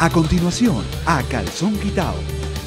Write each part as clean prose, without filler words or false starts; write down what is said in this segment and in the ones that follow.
A continuación, a calzón quitado.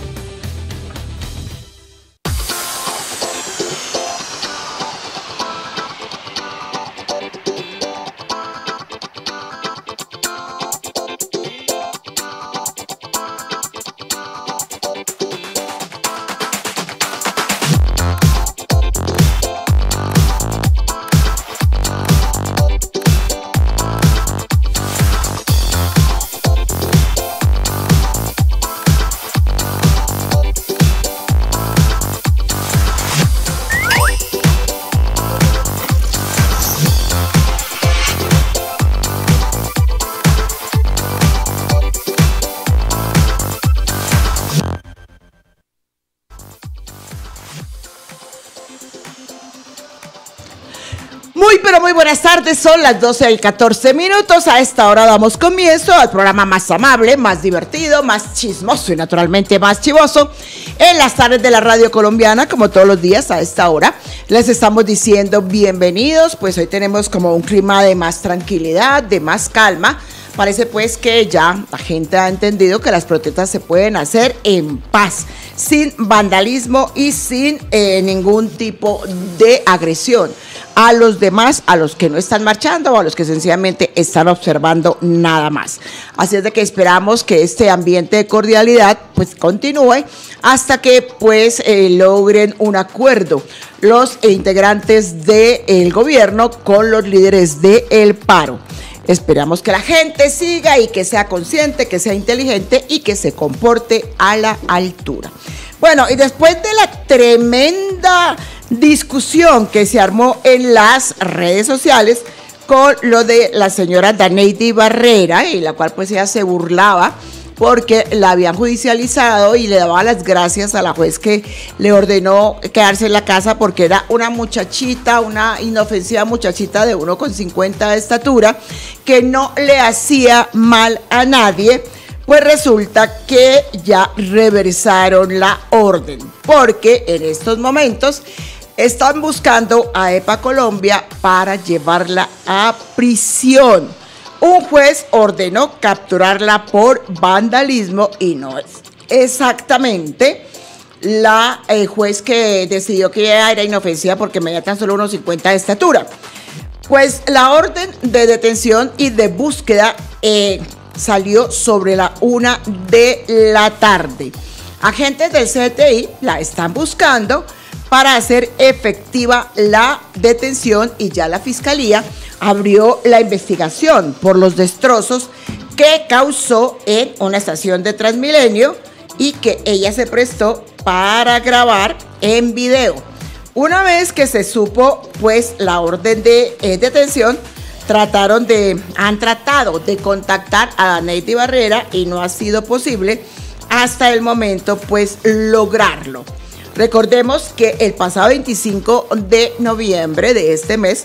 Muy buenas tardes, son las 12:14. A esta hora damos comienzo al programa más amable, más divertido, más chismoso y naturalmente más chivoso en las tardes de la radio colombiana, como todos los días a esta hora. Les estamos diciendo bienvenidos, pues hoy tenemos como un clima de más tranquilidad, de más calma. Parece pues que ya la gente ha entendido que las protestas se pueden hacer en paz, sin vandalismo y sin ningún tipo de agresión a los demás, a los que no están marchando o a los que sencillamente están observando nada más. Así es de que esperamos que este ambiente de cordialidad pues continúe hasta que pues logren un acuerdo los integrantes del gobierno con los líderes del paro. Esperamos que la gente siga y que sea consciente, que sea inteligente y que se comporte a la altura. Bueno, y después de la tremenda discusión que se armó en las redes sociales con lo de la señora Daneidy Barrera, y la cual pues ella se burlaba porque la habían judicializado y le daba las gracias a la juez que le ordenó quedarse en la casa porque era una muchachita, una inofensiva muchachita de 1,50 de estatura que no le hacía mal a nadie. Pues resulta que ya reversaron la orden, porque en estos momentos están buscando a EPA Colombia para llevarla a prisión. Un juez ordenó capturarla por vandalismo y no es exactamente la juez que decidió que ella era inofensiva porque medía tan solo 1,50 de estatura. Pues la orden de detención y de búsqueda salió sobre la 1 de la tarde. Agentes del CTI la están buscando para hacer efectiva la detención y ya la fiscalía abrió la investigación por los destrozos que causó en una estación de Transmilenio y que ella se prestó para grabar en video. Una vez que se supo pues la orden de detención, han tratado de contactar a Daneidy Barrera y no ha sido posible hasta el momento pues lograrlo. Recordemos que el pasado 25 de noviembre de este mes,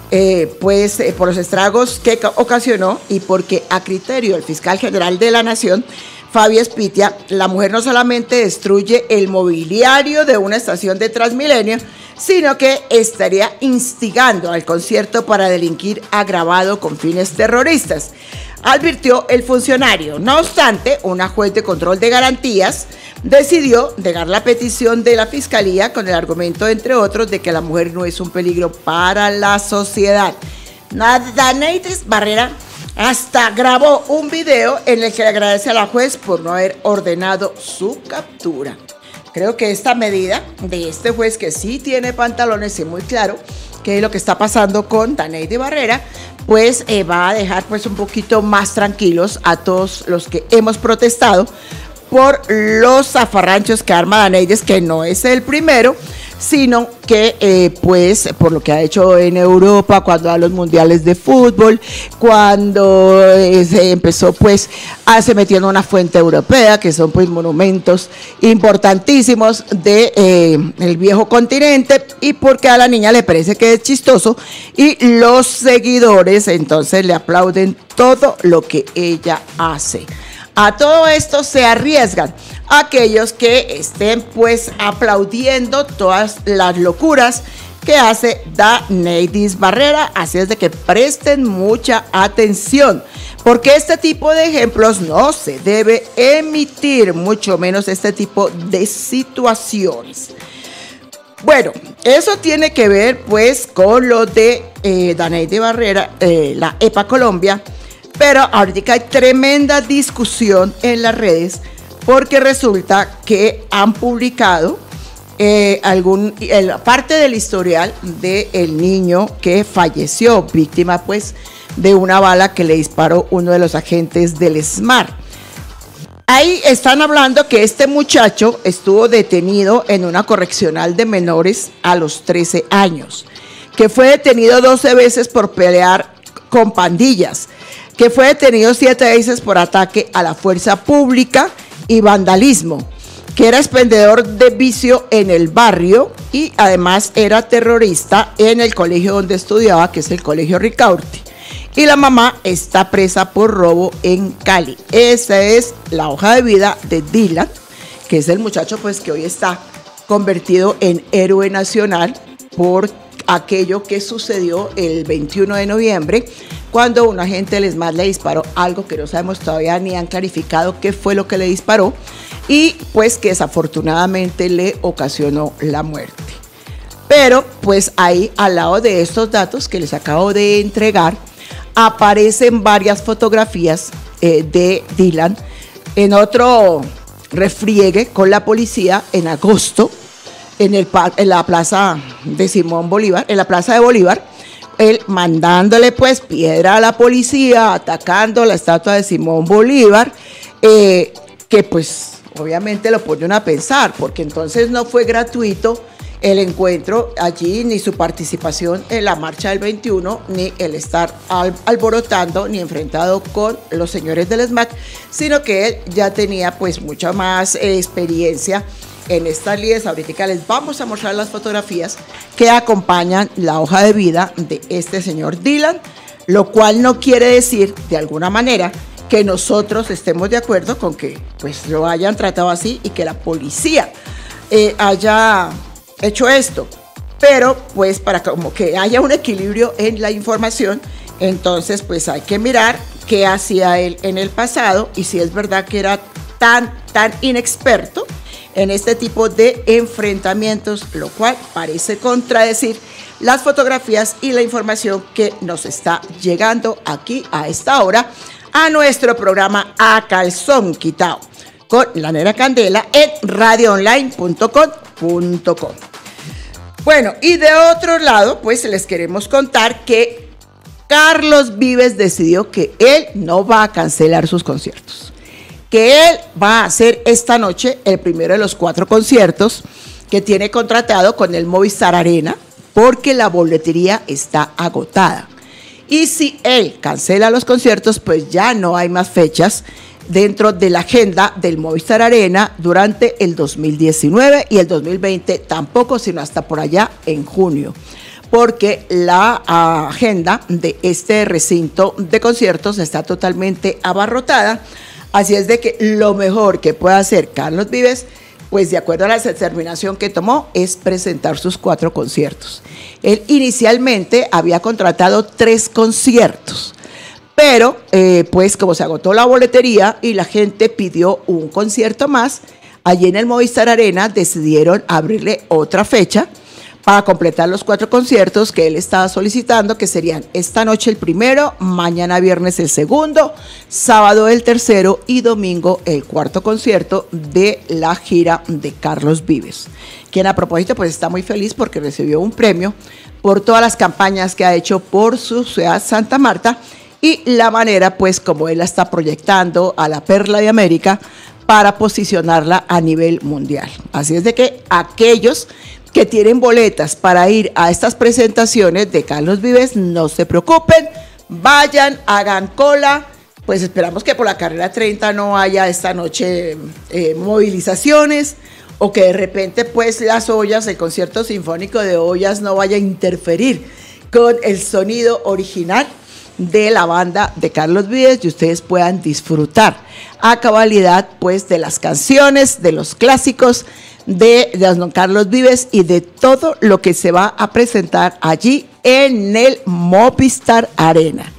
por los estragos que ocasionó y porque a criterio del fiscal general de la Nación, Fabio Espitia, la mujer no solamente destruye el mobiliario de una estación de Transmilenio, sino que estaría instigando al concierto para delinquir agravado con fines terroristas, advirtió el funcionario. No obstante, una juez de control de garantías decidió negar la petición de la fiscalía con el argumento, entre otros, de que la mujer no es un peligro para la sociedad. Daneidy Barrera hasta grabó un video en el que le agradece a la juez por no haber ordenado su captura. Creo que esta medida de este juez, que sí tiene pantalones y muy claro qué es lo que está pasando con Daneidy Barrera, pues va a dejar pues un poquito más tranquilos a todos los que hemos protestado por los zafarranchos que arma Daneidy, que no es el primero, sino que pues por lo que ha hecho en Europa, cuando a los mundiales de fútbol, cuando se empezó pues se metió en una fuente europea, que son pues monumentos importantísimos de el viejo continente, y porque a la niña le parece que es chistoso y los seguidores entonces le aplauden todo lo que ella hace. A todo esto se arriesgan aquellos que estén pues aplaudiendo todas las locuras que hace Daneidy Barrera, así es de que presten mucha atención, Porque este tipo de ejemplos no se debe emitir, mucho menos este tipo de situaciones. Bueno, eso tiene que ver pues con lo de Daneide Barrera, la EPA Colombia, pero ahorita hay tremenda discusión en las redes porque resulta que han publicado parte del historial del niño que falleció, víctima pues de una bala que le disparó uno de los agentes del SMART. Ahí están hablando que este muchacho estuvo detenido en una correccional de menores a los 13 años, que fue detenido 12 veces por pelear con pandillas, que fue detenido 7 veces por ataque a la fuerza pública y vandalismo, que era expendedor de vicio en el barrio y además era terrorista en el colegio donde estudiaba, que es el Colegio Ricaurte. Y la mamá está presa por robo en Cali. Esa es la hoja de vida de Dylan, que es el muchacho pues que hoy está convertido en héroe nacional por aquello que sucedió el 21 de noviembre, cuando un agente del SMART le disparó algo que no sabemos todavía ni han clarificado qué fue lo que le disparó y pues que desafortunadamente le ocasionó la muerte. Pero pues ahí al lado de estos datos que les acabo de entregar, aparecen varias fotografías de Dylan en otro refriegue con la policía en agosto en la plaza de Simón Bolívar, en la plaza de Bolívar, él mandándole pues piedra a la policía, atacando la estatua de Simón Bolívar, que pues obviamente lo pone a pensar, porque entonces no fue gratuito el encuentro allí, ni su participación en la marcha del 21, ni el estar alborotando, ni enfrentado con los señores del SMART, sino que él ya tenía pues mucha más experiencia en estas líderes. Ahorita les vamos a mostrar las fotografías que acompañan la hoja de vida de este señor Dylan, lo cual no quiere decir de alguna manera que nosotros estemos de acuerdo con que pues lo hayan tratado así y que la policía haya hecho esto, pero pues para como que haya un equilibrio en la información, entonces pues hay que mirar qué hacía él en el pasado y si es verdad que era tan inexperto en este tipo de enfrentamientos, lo cual parece contradecir las fotografías y la información que nos está llegando aquí a esta hora a nuestro programa A Calzón Quitao con la Nera Candela en radioonline.com.co. Bueno, y de otro lado, pues les queremos contar que Carlos Vives decidió que él no va a cancelar sus conciertos, que él va a hacer esta noche el primero de los 4 conciertos que tiene contratado con el Movistar Arena, porque la boletería está agotada. Y si él cancela los conciertos, pues ya no hay más fechas dentro de la agenda del Movistar Arena durante el 2019 y el 2020 tampoco, sino hasta por allá en junio, porque la agenda de este recinto de conciertos está totalmente abarrotada. Así es de que lo mejor que puede hacer Carlos Vives, pues de acuerdo a la determinación que tomó, es presentar sus 4 conciertos. Él inicialmente había contratado 3 conciertos, pero pues como se agotó la boletería y la gente pidió un concierto más, allí en el Movistar Arena decidieron abrirle otra fecha para completar los 4 conciertos que él estaba solicitando, que serían esta noche el primero, mañana viernes el segundo, sábado el tercero y domingo el 4º concierto de la gira de Carlos Vives, quien a propósito pues está muy feliz porque recibió un premio por todas las campañas que ha hecho por su ciudad Santa Marta y la manera pues como él la está proyectando a la Perla de América para posicionarla a nivel mundial. Así es de que aquellos que tienen boletas para ir a estas presentaciones de Carlos Vives, no se preocupen, vayan, hagan cola, pues esperamos que por la carrera 30 no haya esta noche movilizaciones, o que de repente pues las ollas, el concierto sinfónico de ollas no vaya a interferir con el sonido original de la banda de Carlos Vives y ustedes puedan disfrutar a cabalidad pues de las canciones, de los clásicos de don Carlos Vives y de todo lo que se va a presentar allí en el Movistar Arena.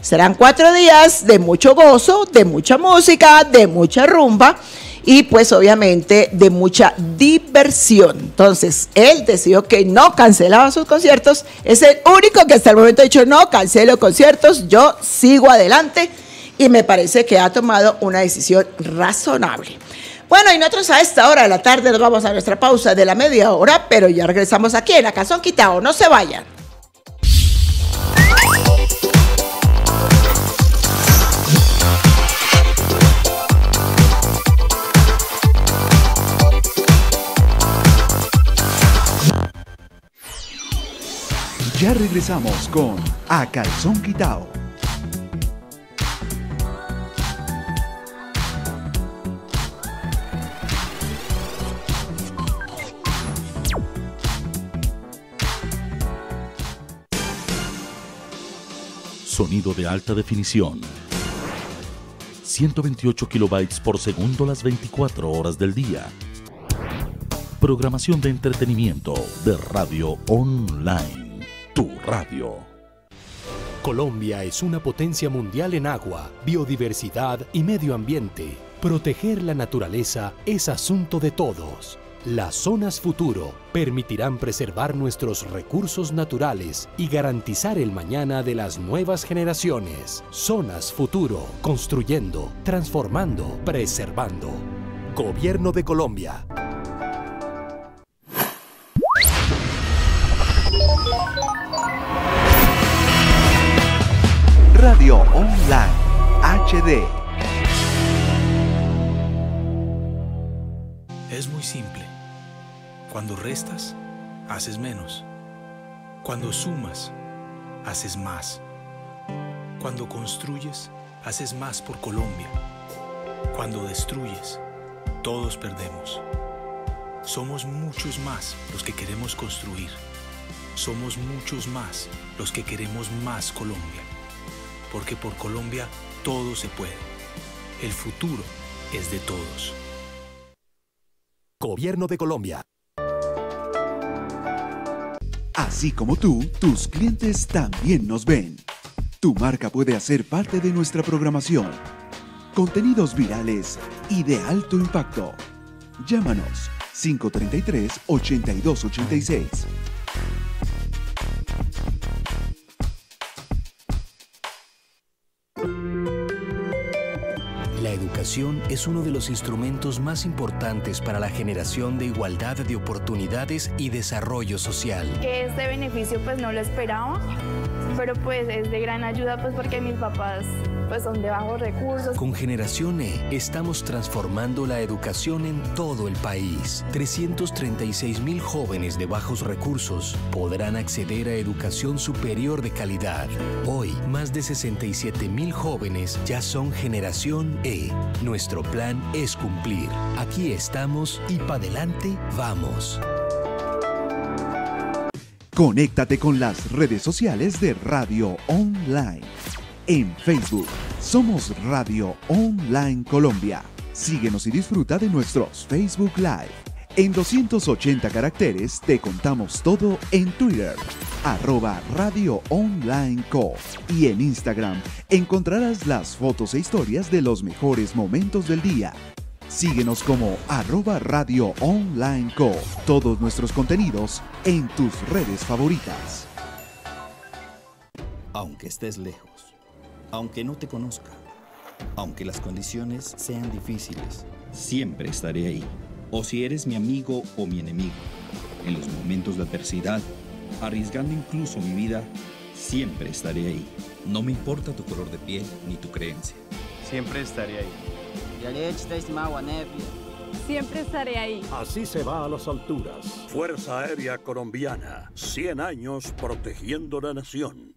Serán 4 días de mucho gozo, de mucha música, de mucha rumba y pues obviamente de mucha diversión. Entonces, él decidió que no cancelaba sus conciertos. Es el único que hasta el momento ha dicho no cancelo conciertos, yo sigo adelante y me parece que ha tomado una decisión razonable. Bueno, y nosotros a esta hora de la tarde nos vamos a nuestra pausa de la media hora, pero ya regresamos aquí en A Calzón Quitado. No se vayan. Ya regresamos con A Calzón Quitado. Sonido de alta definición. 128 kilobytes por segundo las 24 horas del día. Programación de entretenimiento de Radio Online. Tu radio. Colombia es una potencia mundial en agua, biodiversidad y medio ambiente. Proteger la naturaleza es asunto de todos. Las zonas futuro permitirán preservar nuestros recursos naturales y garantizar el mañana de las nuevas generaciones. Zonas futuro, construyendo, transformando, preservando. Gobierno de Colombia. Radio Online HD. Es muy simple. Cuando restas, haces menos. Cuando sumas, haces más. Cuando construyes, haces más por Colombia. Cuando destruyes, todos perdemos. Somos muchos más los que queremos construir. Somos muchos más los que queremos más Colombia. Porque por Colombia todo se puede. El futuro es de todos. Gobierno de Colombia. Así como tú, tus clientes también nos ven. Tu marca puede hacer parte de nuestra programación. Contenidos virales y de alto impacto. Llámanos 533-8286. La educación es uno de los instrumentos más importantes para la generación de igualdad de oportunidades y desarrollo social. Que este beneficio pues no lo esperaba, pero pues es de gran ayuda pues porque mis papás pues son de bajos recursos. Con Generación E estamos transformando la educación en todo el país. 336,000 jóvenes de bajos recursos podrán acceder a educación superior de calidad. Hoy, más de 67,000 jóvenes ya son Generación E. Nuestro plan es cumplir. Aquí estamos y para adelante vamos. Conéctate con las redes sociales de Radio Online. En Facebook, somos Radio Online Colombia. Síguenos y disfruta de nuestros Facebook Live. En 280 caracteres te contamos todo en Twitter, @Radio Online Co. Y en Instagram encontrarás las fotos e historias de los mejores momentos del día. Síguenos como @Radio Online Co. Todos nuestros contenidos en tus redes favoritas. Aunque estés lejos, aunque no te conozca, aunque las condiciones sean difíciles, siempre estaré ahí. O si eres mi amigo o mi enemigo, en los momentos de adversidad, arriesgando incluso mi vida, siempre estaré ahí. No me importa tu color de piel ni tu creencia. Siempre estaré ahí. Siempre estaré ahí. Así se va a las alturas. Fuerza Aérea Colombiana, 100 años protegiendo la nación.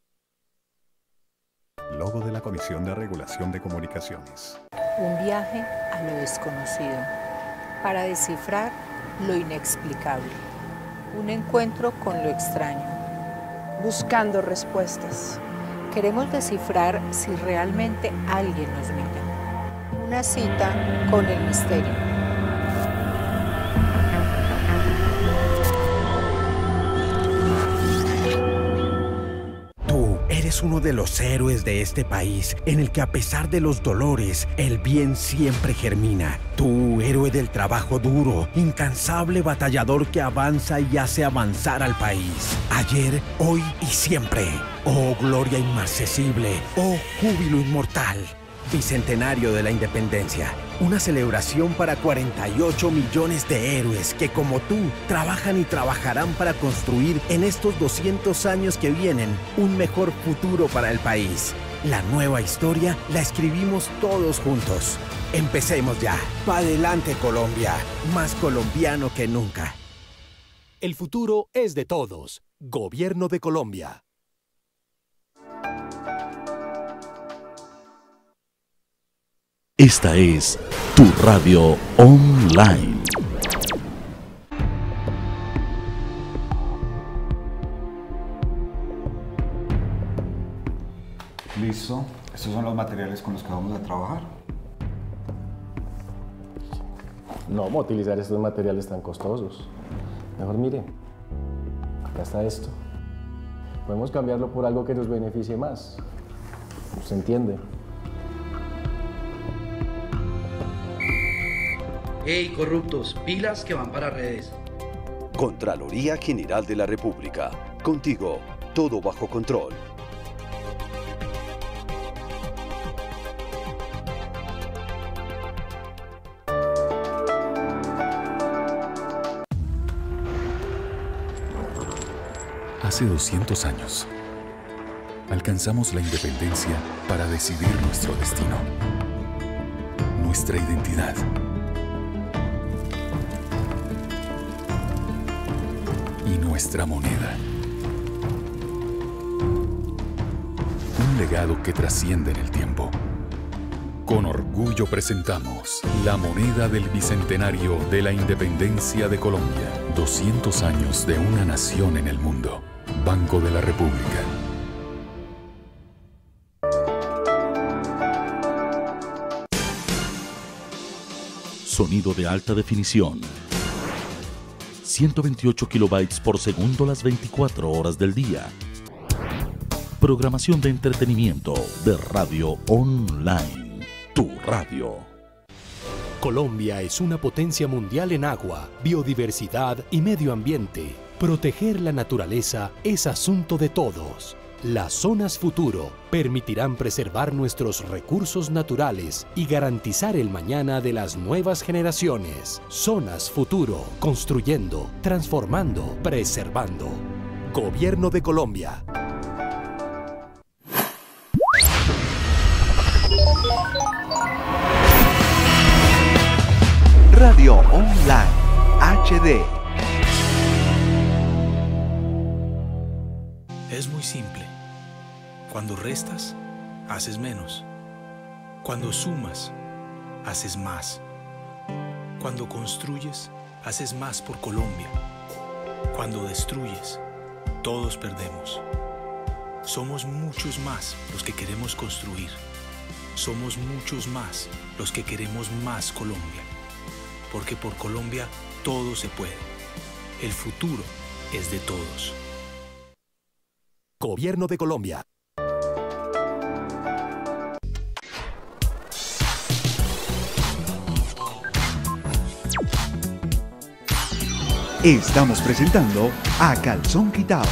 Logo de la Comisión de Regulación de Comunicaciones. Un viaje a lo desconocido, para descifrar lo inexplicable. Un encuentro con lo extraño. Buscando respuestas. Queremos descifrar si realmente alguien nos mira. Una cita con el misterio. Tú eres eres uno de los héroes de este país, en el que a pesar de los dolores, el bien siempre germina. Tú, héroe del trabajo duro, incansable batallador que avanza y hace avanzar al país. Ayer, hoy y siempre. Oh gloria inmarcesible, oh júbilo inmortal. Bicentenario de la Independencia. Una celebración para 48 millones de héroes que, como tú, trabajan y trabajarán para construir en estos 200 años que vienen un mejor futuro para el país. La nueva historia la escribimos todos juntos. Empecemos ya. ¡Pa' adelante, Colombia! Más colombiano que nunca. El futuro es de todos. Gobierno de Colombia. Esta es tu radio online. Listo. Estos son los materiales con los que vamos a trabajar. No vamos a utilizar estos materiales tan costosos. Mejor mire, acá está esto. Podemos cambiarlo por algo que nos beneficie más. ¿Se entiende? ¡Hey, corruptos! Pilas que van para redes. Contraloría General de la República. Contigo, todo bajo control. Hace 200 años, alcanzamos la independencia para decidir nuestro destino, nuestra identidad. Y nuestra moneda. Un legado que trasciende en el tiempo. Con orgullo presentamos la moneda del Bicentenario de la Independencia de Colombia. 200 años de una nación en el mundo. Banco de la República. Sonido de alta definición. 128 kilobytes por segundo las 24 horas del día. Programación de entretenimiento de radio online. Tu radio. Colombia es una potencia mundial en agua, biodiversidad y medio ambiente. Proteger la naturaleza es asunto de todos. Las zonas futuro permitirán preservar nuestros recursos naturales y garantizar el mañana de las nuevas generaciones. Zonas futuro, construyendo, transformando, preservando. Gobierno de Colombia. Radio Online HD. Es muy simple. Cuando restas, haces menos. Cuando sumas, haces más. Cuando construyes, haces más por Colombia. Cuando destruyes, todos perdemos. Somos muchos más los que queremos construir. Somos muchos más los que queremos más Colombia. Porque por Colombia todo se puede. El futuro es de todos. Gobierno de Colombia. Estamos presentando A Calzón Quitao.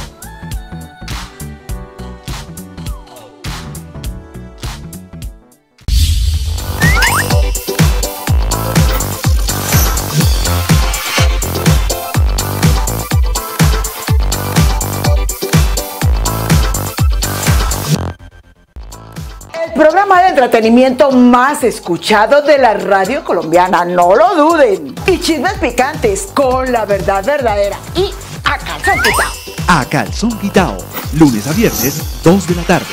Programa de entretenimiento más escuchado de la radio colombiana, no lo duden. Y chismes picantes con la verdad verdadera y a calzón quitao. A Calzón Quitao, lunes a viernes, 2 de la tarde.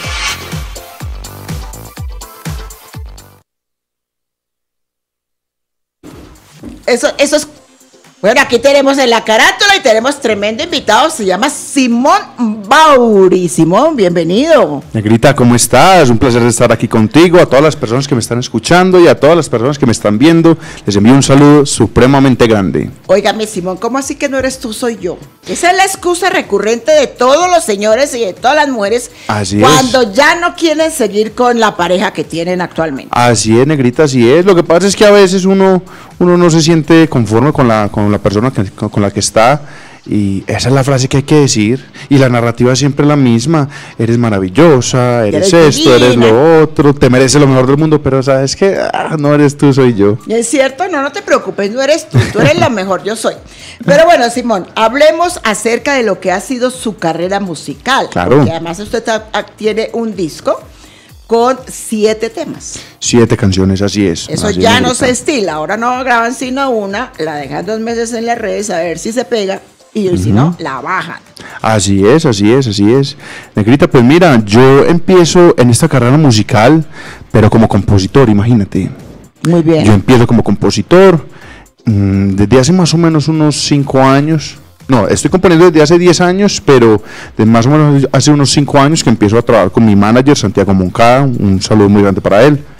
Eso es Bueno, aquí tenemos en la carátula y tenemos tremendo invitado, se llama Simón Bauri. Simón, bienvenido. Negrita, ¿cómo estás? Un placer estar aquí contigo, a todas las personas que me están escuchando y a todas las personas que me están viendo, les envío un saludo supremamente grande. Óigame, Simón, ¿cómo así que no eres tú, soy yo? Esa es la excusa recurrente de todos los señores y de todas las mujeres cuando ya no quieren seguir con la pareja que tienen actualmente. Así es, Negrita, así es. Lo que pasa es que a veces uno no se siente conforme con la persona con la que está, y esa es la frase que hay que decir, y la narrativa es siempre la misma: eres maravillosa, eres esto, divina, eres lo otro, te mereces lo mejor del mundo, pero sabes que no eres tú, soy yo. Es cierto, no te preocupes, no eres tú eres la mejor, yo soy. Pero bueno, Simón, hablemos acerca de lo que ha sido su carrera musical, claro, porque además usted tiene un disco con 7 temas. 7 canciones, así es. Eso así ya no se estila, ahora no graban sino una, la dejan 2 meses en las redes a ver si se pega, y si no, la bajan. Así es, así es, así es. Negrita, pues mira, yo empiezo en esta carrera musical, pero como compositor, imagínate. Muy bien. Yo empiezo como compositor desde hace más o menos unos 5 años. No, estoy componiendo desde hace 10 años, pero de más o menos hace unos 5 años que empiezo a trabajar con mi manager, Santiago Moncada, un saludo muy grande para él.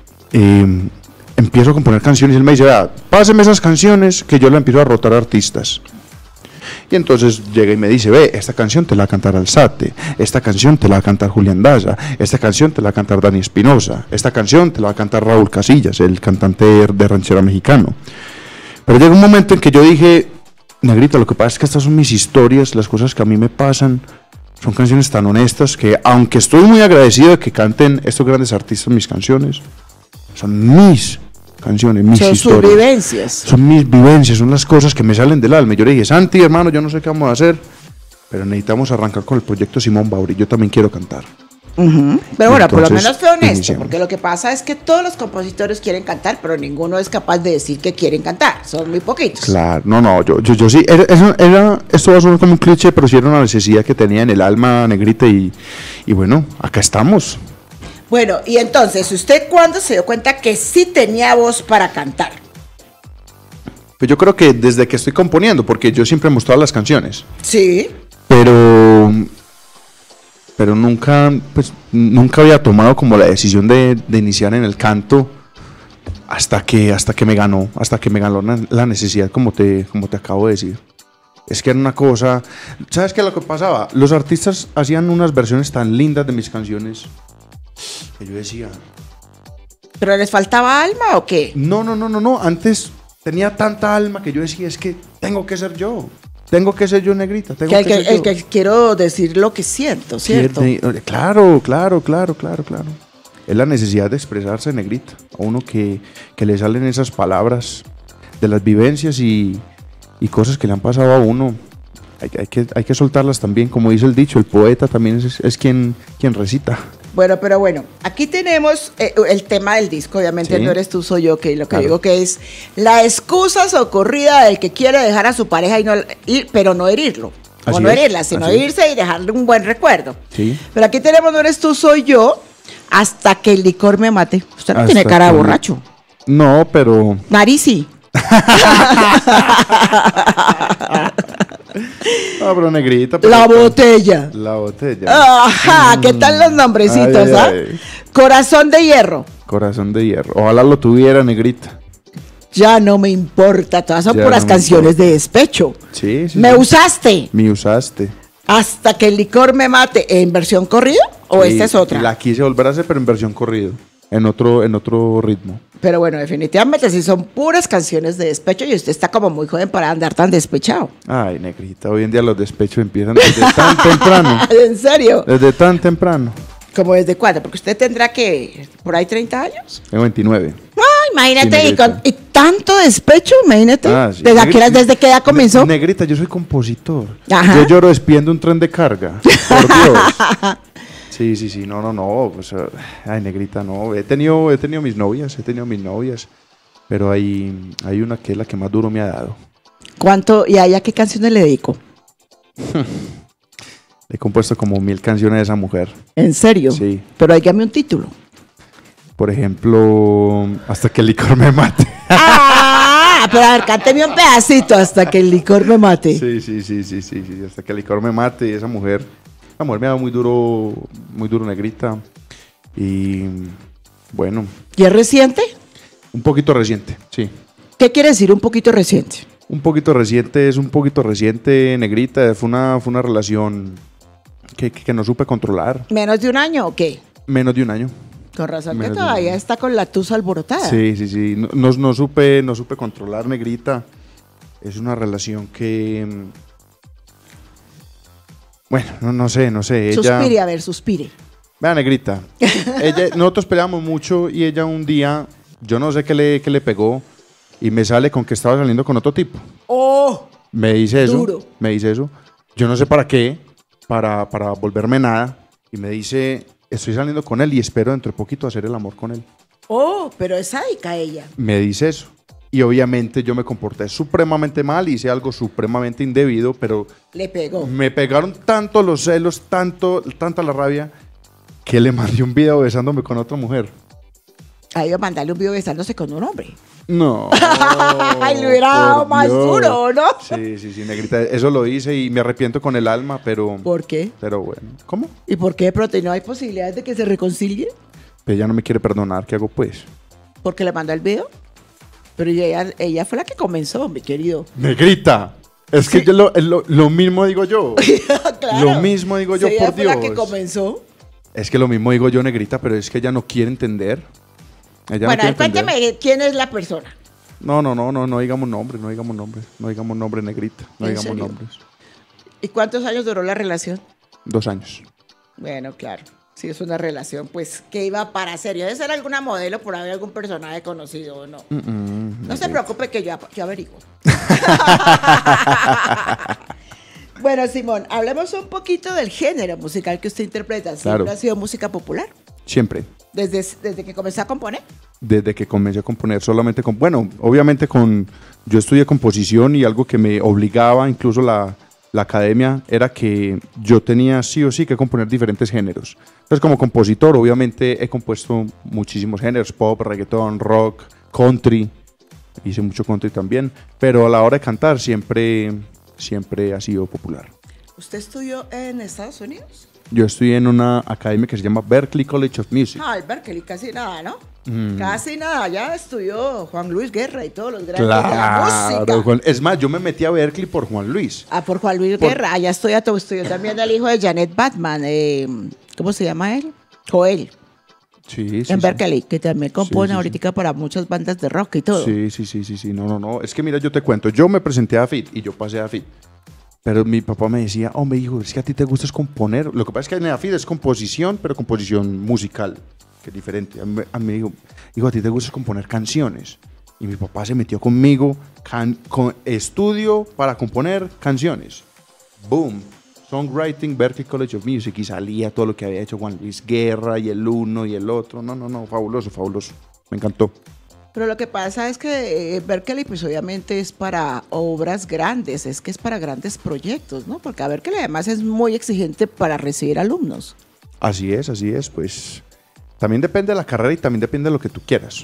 Empiezo a componer canciones y él me dice: vea, páseme esas canciones que yo le empiezo a rotar a artistas. Y entonces llega y me dice: ve, esta canción te la va a cantar Alzate, esta canción te la va a cantar Julián Daza, esta canción te la va a cantar Dani Espinosa, esta canción te la va a cantar Raúl Casillas, el cantante de ranchera mexicano. Pero llega un momento en que yo dije: Negrita, lo que pasa es que estas son mis historias, las cosas que a mí me pasan, son canciones tan honestas que, aunque estoy muy agradecido de que canten estos grandes artistas mis canciones, son mis canciones, mis historias. Son sus vivencias. Son mis vivencias, son las cosas que me salen del alma. Yo le dije: Santi, hermano, yo no sé qué vamos a hacer, pero necesitamos arrancar con el proyecto Simón Bauri, yo también quiero cantar. Pero bueno, por lo menos fue honesto, porque lo que pasa es que todos los compositores quieren cantar, pero ninguno es capaz de decir que quieren cantar, son muy poquitos. Claro, no, yo sí, esto va a sonar como un cliché, pero sí era una necesidad que tenía en el alma, Negrita, y bueno, acá estamos. Bueno, y entonces, ¿usted cuándo se dio cuenta que sí tenía voz para cantar? Pues yo creo que desde que estoy componiendo, porque yo siempre he mostrado las canciones. Sí. Pero nunca había tomado como la decisión de iniciar en el canto hasta que me ganó la necesidad, como te acabo de decir. Es que era una cosa, ¿sabes qué es lo que pasaba? Los artistas hacían unas versiones tan lindas de mis canciones que yo decía... ¿Pero les faltaba alma o qué? No, antes tenía tanta alma que yo decía: es que tengo que ser yo. Tengo que ser yo, Negrita. El que quiero decir lo que siento, ¿cierto? Claro. Es la necesidad de expresarse, Negrita. A uno que le salen esas palabras de las vivencias y cosas que le han pasado a uno. Hay que soltarlas también. Como dice el dicho, el poeta también es quien recita. Bueno, pero bueno, aquí tenemos el tema del disco, obviamente sí. No eres tú, soy yo, que lo que claro. Digo que es la excusa socorrida del que quiere dejar a su pareja pero no herirlo, o no herirla, sino irse y dejarle un buen recuerdo. Sí. Pero aquí tenemos no eres tú, soy yo, hasta que el licor me mate. Usted no tiene cara de borracho. No, pero... Nariz sí. No, pero Negrita. La botella. Ajá, ¿qué tal los nombrecitos? Ay. Corazón de hierro. Corazón de hierro. Ojalá lo tuviera, Negrita. Ya no me importa, todas son puras canciones de despecho. Sí. Me usaste. Hasta que el licor me mate. ¿En versión corrido o esta es otra? La quise volver a hacer, pero en versión corrido. En otro ritmo. Pero bueno, definitivamente sí son puras canciones de despecho y usted está como muy joven para andar tan despechado. Ay, Negrita, hoy en día los despechos empiezan desde tan temprano. ¿En serio? Desde tan temprano. ¿Cómo desde cuándo? Porque usted tendrá que, por ahí 30 años. Tengo 29. Ay, imagínate, y tanto despecho, imagínate. Sí. ¿Desde qué edad comenzó? Negrita, yo soy compositor. Ajá. Yo lloro despidiendo un tren de carga. Por Dios. Sí, no, pues, ay, Negrita, no, he tenido mis novias, pero hay una que es la que más duro me ha dado. ¿Cuánto, y a ella qué canciones le dedico? He compuesto como 1000 canciones de esa mujer. ¿En serio? Sí. Pero dígame un título. Por ejemplo, Hasta que el licor me mate. pero a ver, cánteme un pedacito hasta que el licor me mate. Sí, hasta que el licor me mate. Esa mujer me ha dado muy duro, Negrita. Y bueno. ¿Y es reciente? Un poquito reciente, sí. ¿Qué quiere decir un poquito reciente? Un poquito reciente, Negrita. Fue una relación que no supe controlar. ¿Menos de un año o qué? Menos de un año. Con razón que todavía está con la tusa alborotada. Sí. No supe controlar, Negrita. Es una relación que... Bueno, no sé. Suspire. Vea, Negrita. Nosotros peleamos mucho y ella un día, yo no sé qué le pegó y me sale con que estaba saliendo con otro tipo. ¡Oh! Me dice eso. Duro. Yo no sé para qué, para volverme nada. Y me dice, estoy saliendo con él y espero dentro de poquito hacer el amor con él. ¡Oh! Pero es sádica ella. Me dice eso. Y obviamente yo me comporté supremamente mal, hice algo supremamente indebido, pero... Le pegó. Me pegaron tanto los celos, tanta la rabia, que le mandé un video besándome con otra mujer. A iba a mandarle un video besándose con un hombre. No. Ay, le hubiera dado más duro, ¿no? Sí, Negrita. Eso lo hice y me arrepiento con el alma, pero... ¿Por qué? Pero bueno. ¿Cómo? ¿Y por qué? ¿Pero no hay posibilidades de que se reconcilien? Pero ella no me quiere perdonar. ¿Qué hago, pues? ¿Porque le mandó el video? Pero ella fue la que comenzó, mi querido. Negrita. Es que yo lo mismo digo yo. Claro. Lo mismo digo yo, ella por fue Dios. la que comenzó. Es que lo mismo digo yo, Negrita, pero es que ella no quiere entender. Bueno, cuéntame quién es la persona. No digamos nombres, no digamos nombres, Negrita, no digamos nombres. ¿Y cuántos años duró la relación? 2 años. Bueno, claro, sí es una relación, pues, que iba para serio. Debe ser alguna modelo, por haber algún personaje conocido o no. No se preocupe que yo averiguo. Bueno, Simón, hablemos un poquito del género musical que usted interpreta. ¿Siempre Claro. ha sido música popular? Siempre. ¿Desde que comenzó a componer? Desde que comencé a componer solamente obviamente yo estudié composición y algo que me obligaba, incluso la academia, era que yo tenía sí o sí que componer diferentes géneros. Entonces, como compositor, obviamente he compuesto muchísimos géneros: pop, reggaetón, rock, country. Hice mucho country también, pero a la hora de cantar siempre ha sido popular. ¿Usted estudió en Estados Unidos? Yo estoy en una academia que se llama Berklee College of Music. Ah, el Berklee, casi nada, ¿no? Casi nada, ya estudió Juan Luis Guerra y todos los grandes de la música. Es más, yo me metí a Berklee por Juan Luis. Ah, por Juan Luis Guerra, allá estudió también el hijo de Janet Batman, ¿cómo se llama él? Joel. Sí. En Berklee, que también compone ahorita para muchas bandas de rock y todo. Sí, no, es que mira, yo te cuento, yo me presenté a FIT y yo pasé a FIT. Pero mi papá me decía, hombre, hijo, es que a ti te gusta componer. Lo que pasa es que en la FIT es composición, pero composición musical, que es diferente. A mí me dijo, hijo, a ti te gusta componer canciones. Y mi papá se metió conmigo con estudio para componer canciones. Boom. Songwriting, Berklee College of Music, y salía todo lo que había hecho Juan Luis Guerra y el uno y el otro. No, fabuloso. Me encantó. Pero lo que pasa es que Berklee, pues obviamente es para obras grandes, es para grandes proyectos, ¿no? Porque a Berklee además es muy exigente para recibir alumnos. Así es, pues también depende de la carrera y también depende de lo que tú quieras.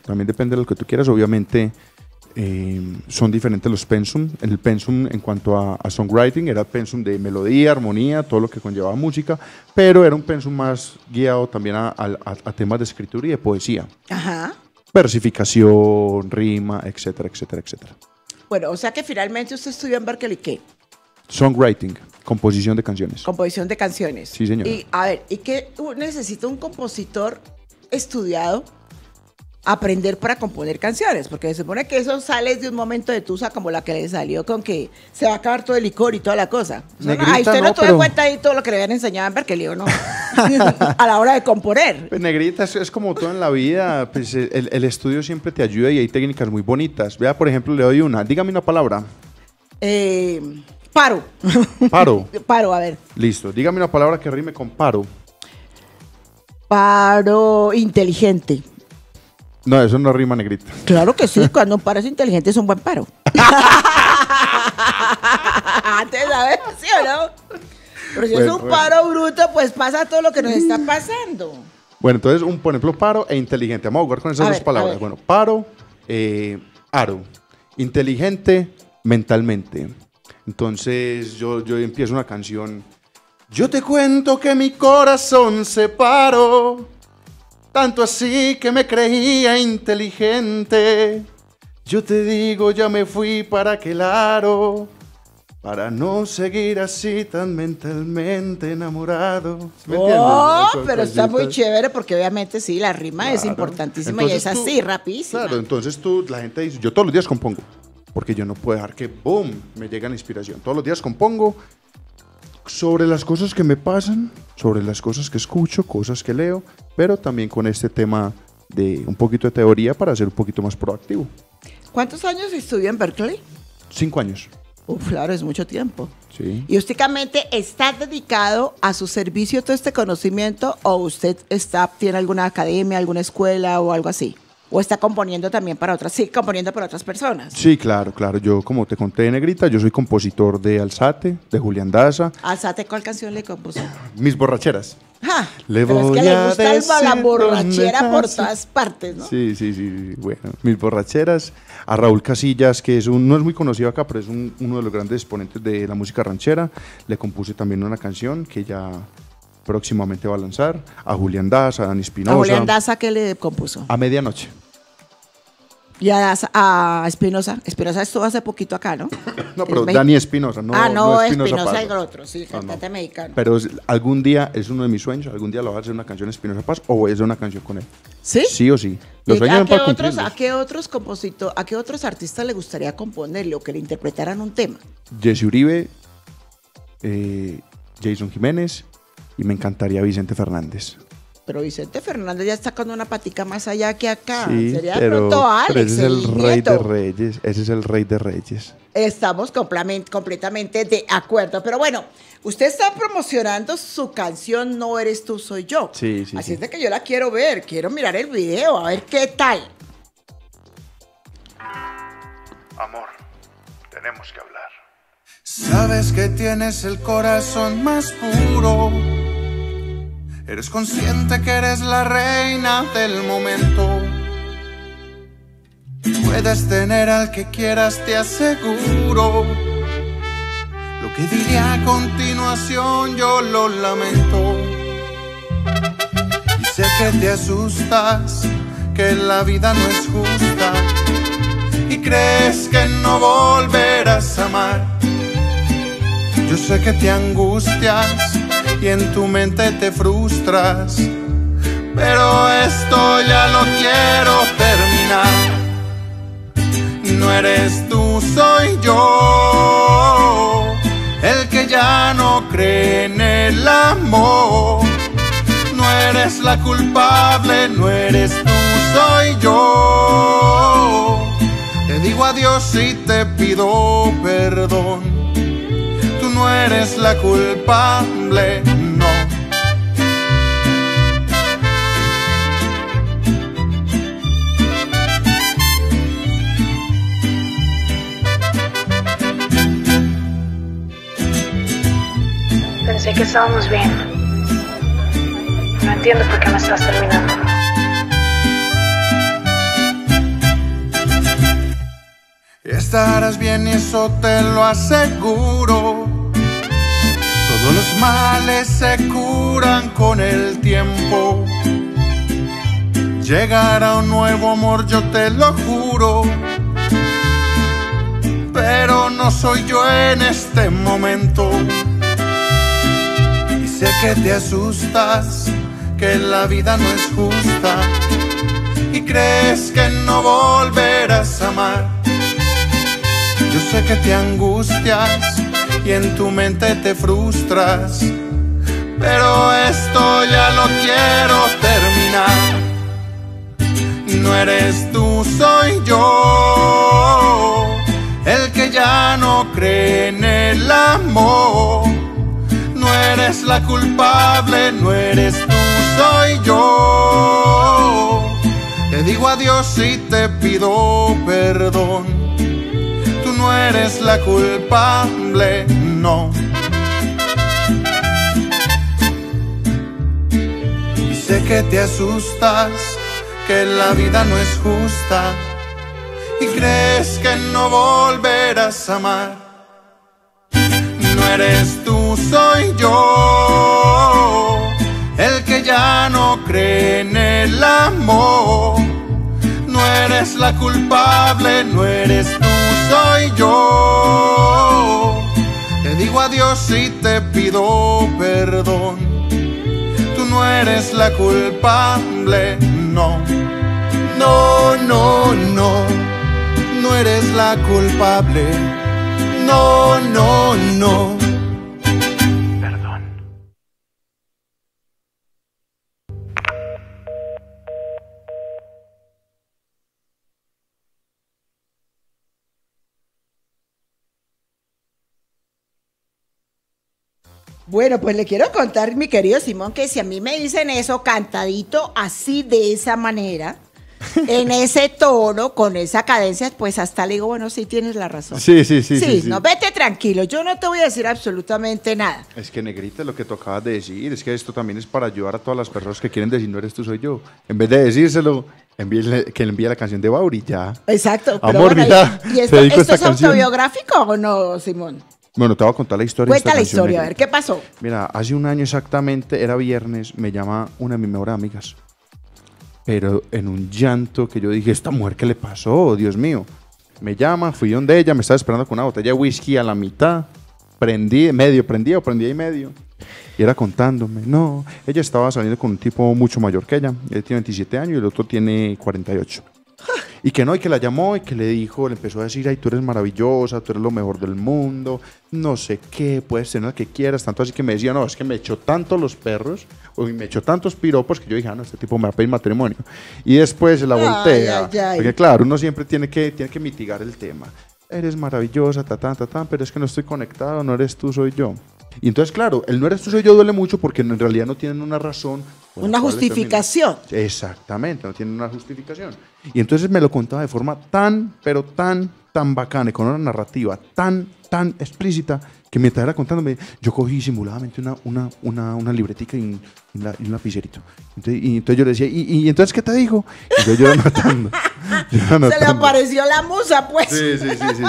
Obviamente son diferentes los pensum. El pensum en cuanto a songwriting era pensum de melodía, armonía, todo lo que conllevaba música, pero era un pensum más guiado también a temas de escritura y de poesía. Ajá. Versificación, rima, etcétera. Bueno, o sea que finalmente usted estudió en Berklee, ¿qué? Songwriting, composición de canciones. Composición de canciones. Sí, señor. Y a ver, ¿y qué necesita un compositor estudiado aprender para componer canciones? Porque se supone que eso sale de un momento de tusa como la que le salió con que se va a acabar todo el licor y toda la cosa. Negrita, usted no tuvo pero... en cuenta ahí todo lo que le habían enseñado en Berklee, ¿o no? A la hora de componer. Pues, Negrita, es como todo en la vida, pues el estudio siempre te ayuda y hay técnicas muy bonitas. Vea, por ejemplo, le doy una. Dígame una palabra. Paro. Paro. Paro, a ver. Listo. Dígame una palabra que rime con paro. Paro inteligente. No, eso no rima, Negrita. Claro que sí, cuando un paro es inteligente es un buen paro. Antes, ¿sabes? ¿Sí o no? Pero si es un paro bruto, pues pasa todo lo que nos está pasando. Bueno, entonces, por ejemplo, paro e inteligente. Vamos a jugar con esas dos palabras. Bueno, paro, aro. inteligente mentalmente. Entonces yo empiezo una canción. Yo te cuento que mi corazón se paró, tanto así que me creía inteligente. Yo te digo, ya me fui para aquel aro, para no seguir así tan mentalmente enamorado. ¿Me entiendes? Oh, pero está muy chévere porque obviamente sí, la rima es importantísima. Entonces, y es así, rapidísima. Claro, entonces la gente dice, yo todos los días compongo, porque yo no puedo dejar que, boom, me llegue la inspiración. Todos los días compongo sobre las cosas que me pasan, sobre las cosas que escucho, cosas que leo, pero también con este tema de un poquito de teoría para ser un poquito más proactivo. ¿Cuántos años estudió en Berkeley? 5 años. Claro, es mucho tiempo. Sí. ¿Y únicamente está dedicado a su servicio todo este conocimiento o usted tiene alguna academia, alguna escuela o algo así? ¿O está componiendo también para otras? Sí, componiendo para otras personas. Sí, claro. Yo, como te conté, Negrita, yo soy compositor de Alzate, de Julián Daza. ¿Alzate cuál canción le compuso? Mis borracheras. Ja, le pero voy es que le gusta la borrachera dónde por nace. todas partes, ¿no? Sí. Bueno, Mis borracheras. A Raúl Casillas, que no es muy conocido acá, pero es uno de los grandes exponentes de la música ranchera. Le compuse también una canción que ya próximamente va a lanzar. A Julián Daza, a Dani Espinosa. ¿A Julián Daza qué le compuso? A medianoche. Y a Espinosa. Espinosa estuvo hace poquito acá, ¿no? No, pero Dani Espinosa, no Espinosa el otro, sí, cantante mexicano. Pero algún día, es uno de mis sueños, algún día lo voy a hacer una canción Espinosa Paz o voy a hacer una canción con él. ¿Sí? Sí o sí. Los sueños son para cumplirlos. ¿A qué otros compositores, a qué otros artistas le gustaría componerle o que le interpretaran un tema? Jesse Uribe, Jason Jiménez y me encantaría Vicente Fernández. Pero Vicente Fernández ya está con una patica más allá que acá. Sí, Sería de pero pronto Alex, ese es el rey nieto. de reyes. Ese es el rey de reyes. Estamos completamente de acuerdo. Pero bueno, usted está promocionando su canción No Eres Tú, Soy Yo. Sí. Así es de que yo la quiero ver. Quiero mirar el video, a ver qué tal. Amor, tenemos que hablar. Sabes que tienes el corazón más puro. Eres consciente que eres la reina del momento. Puedes tener al que quieras, te aseguro. Lo que diré a continuación yo lo lamento. Y sé que te asustas, que la vida no es justa y crees que no volverás a amar. Yo sé que te angustias y en tu mente te frustras, pero esto ya lo quiero terminar. No eres tú, soy yo, el que ya no cree en el amor. No eres la culpable, no eres tú, soy yo. Te digo adiós y te pido perdón. Tú no eres la culpable, no. Pensé que estábamos bien. No entiendo por qué me estás terminando. Estarás bien y eso te lo aseguro. Todos los males se curan con el tiempo. Llegará un nuevo amor, yo te lo juro. Pero no soy yo en este momento. Y sé que te asustas, que la vida no es justa y crees que no volverás a amar. Yo sé que te angustias y en tu mente te frustras, pero esto ya lo quiero terminar. No eres tú, soy yo, el que ya no cree en el amor. No eres la culpable, no eres tú, soy yo. Te digo adiós y te pido perdón. Tú no eres la culpable, no. Y sé que te asustas, que la vida no es justa y crees que no volverás a amar. No eres tú, soy yo, el que ya no cree en el amor. No eres la culpable, no eres tú, soy yo. Te digo adiós y te pido perdón. Tú no eres la culpable, no. No, no, no. No eres la culpable. No, no, no. Bueno, pues le quiero contar, mi querido Simón, que si a mí me dicen eso cantadito así, de esa manera, en ese tono, con esa cadencia, pues hasta le digo, bueno, sí tienes la razón. Sí. No, vete tranquilo, yo no te voy a decir absolutamente nada. Es que, Negrita, lo que tú acabas de decir, es que esto también es para ayudar a todas las personas que quieren decir, no eres tú, soy yo. En vez de decírselo, que le envíe la canción de Bauri, ya. Exacto. Amor, bueno, mira, ¿y esto es autobiográfico o no, Simón? Bueno, te voy a contar la historia. Cuenta la historia, a ver, ¿qué pasó? Mira, hace un año exactamente, era viernes, me llama una de mis mejores amigas. Pero en un llanto que yo dije, ¿esta mujer qué le pasó? Dios mío. Me llama, fui donde ella, me estaba esperando con una botella de whisky a la mitad. Prendía y medio. Y era contándome. No, ella estaba saliendo con un tipo mucho mayor que ella. Él tiene 27 años y el otro tiene 48. Y que no, y que la llamó y que le dijo, le empezó a decir, ay, tú eres maravillosa, tú eres lo mejor del mundo, no sé qué, puedes tener lo que quieras, tanto así que me decía, no, es que me echó tanto los perros, o me echó tantos piropos que yo dije, no, este tipo me va a pedir matrimonio. Y después se la voltea, porque claro, uno siempre tiene que mitigar el tema. Eres maravillosa, pero es que no estoy conectado, no eres tú, soy yo. Y entonces, claro, el no eres tú, soy yo duele mucho porque en realidad no tienen una razón. Una justificación. Exactamente, no tienen una justificación. Y entonces me lo contaba de forma tan bacana y con una narrativa tan explícita que mientras era contándome, yo cogí simuladamente una libretica y un lapicerito. Entonces yo le decía, ¿y entonces qué te dijo? Y entonces yo era anotando. Se le apareció la musa, pues. Sí,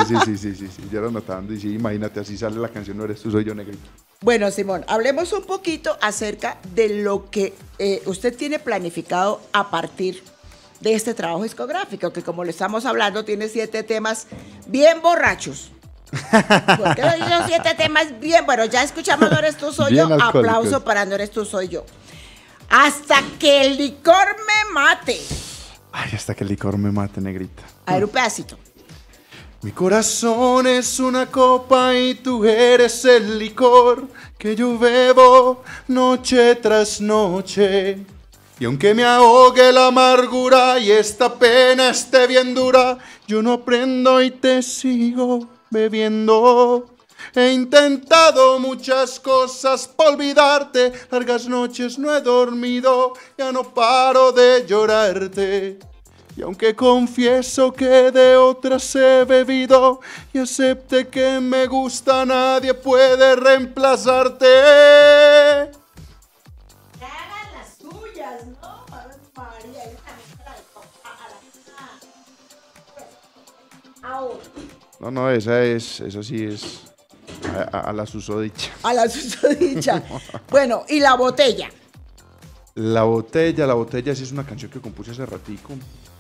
yo era anotando y sí, imagínate, así sale la canción, no eres tú, soy yo, Negrito. Bueno, Simón, hablemos un poquito acerca de lo que usted tiene planificado a partir de este trabajo discográfico, que como lo estamos hablando, tiene 7 temas bien borrachos. Porque son 7 temas bien, bueno, ya escuchamos No eres tú, soy yo, aplauso para No eres tú, soy yo. Hasta que el licor me mate. Ay, hasta que el licor me mate, Negrita. A ver, un pedacito. Mi corazón es una copa y tú eres el licor que yo bebo noche tras noche. Y aunque me ahogue la amargura y esta pena esté bien dura, yo no aprendo y te sigo bebiendo. He intentado muchas cosas por olvidarte, largas noches no he dormido, ya no paro de llorarte. Y aunque confieso que de otras he bebido y acepte que me gusta, nadie puede reemplazarte. Hagan las tuyas, ¿no? María, No, esa sí es a la susodicha. A la susodicha. Bueno, ¿y la botella? La botella sí es una canción que compuse hace ratico.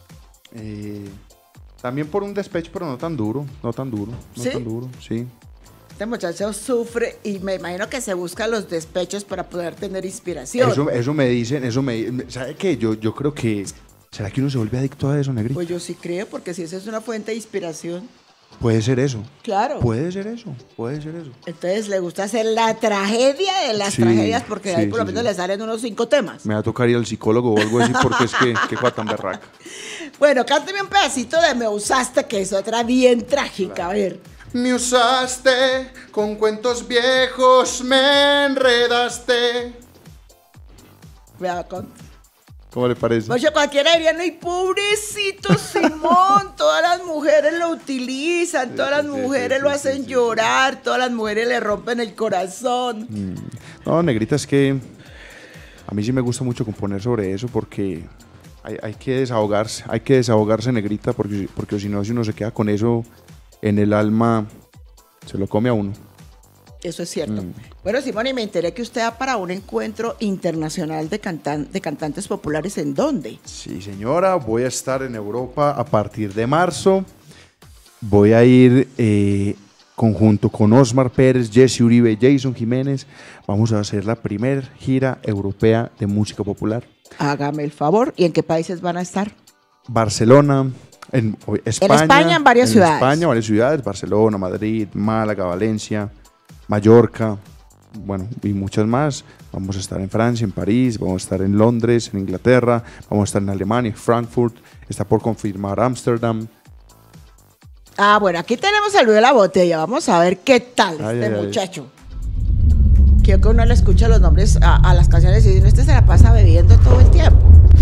También por un despecho, pero no tan duro, sí. Este muchacho sufre y me imagino que se busca los despechos para poder tener inspiración. Eso me dicen, ¿sabe qué? Yo creo que, ¿será que uno se vuelve adicto a eso, Negrito? Pues yo sí creo, porque si esa es una fuente de inspiración. Puede ser eso. Claro. Puede ser eso. Entonces le gusta hacer la tragedia de las tragedias, porque ahí por lo menos le salen unos 5 temas. Me va a tocar ir al psicólogo o algo así, porque es que qué cosa tan berraca. Bueno, cántame un pedacito de Me usaste, que es otra bien trágica, claro. A ver. Me usaste, con cuentos viejos me enredaste. Vea, ¿Cómo le parece? Oye, cualquiera diría, no, y pobrecito Simón, todas las mujeres lo utilizan, todas las mujeres lo hacen llorar, todas las mujeres le rompen el corazón. No, Negrita, es que a mí sí me gusta mucho componer sobre eso porque hay que desahogarse, negrita, porque si no, si uno se queda con eso en el alma, se lo come a uno. Eso es cierto. Bueno, Simón, y me enteré que usted va para un encuentro internacional de cantantes populares. ¿En dónde? Sí, señora, voy a estar en Europa a partir de marzo. Voy a ir conjunto con Osmar Pérez, Jesse Uribe, Jason Jiménez. Vamos a hacer la primera gira europea de música popular. Hágame el favor. ¿Y en qué países van a estar? Barcelona, en España. En varias ciudades. En España, varias ciudades. Barcelona, Madrid, Málaga, Valencia, Mallorca, bueno, y muchas más. Vamos a estar en Francia, en París, vamos a estar en Londres, en Inglaterra, vamos a estar en Alemania, Frankfurt, está por confirmar Ámsterdam. Ah, bueno, aquí tenemos el Luis de la Botella. Vamos a ver qué tal muchacho. Quiero que uno le escuche los nombres a las canciones y dice, este se la pasa bebiendo todo el tiempo.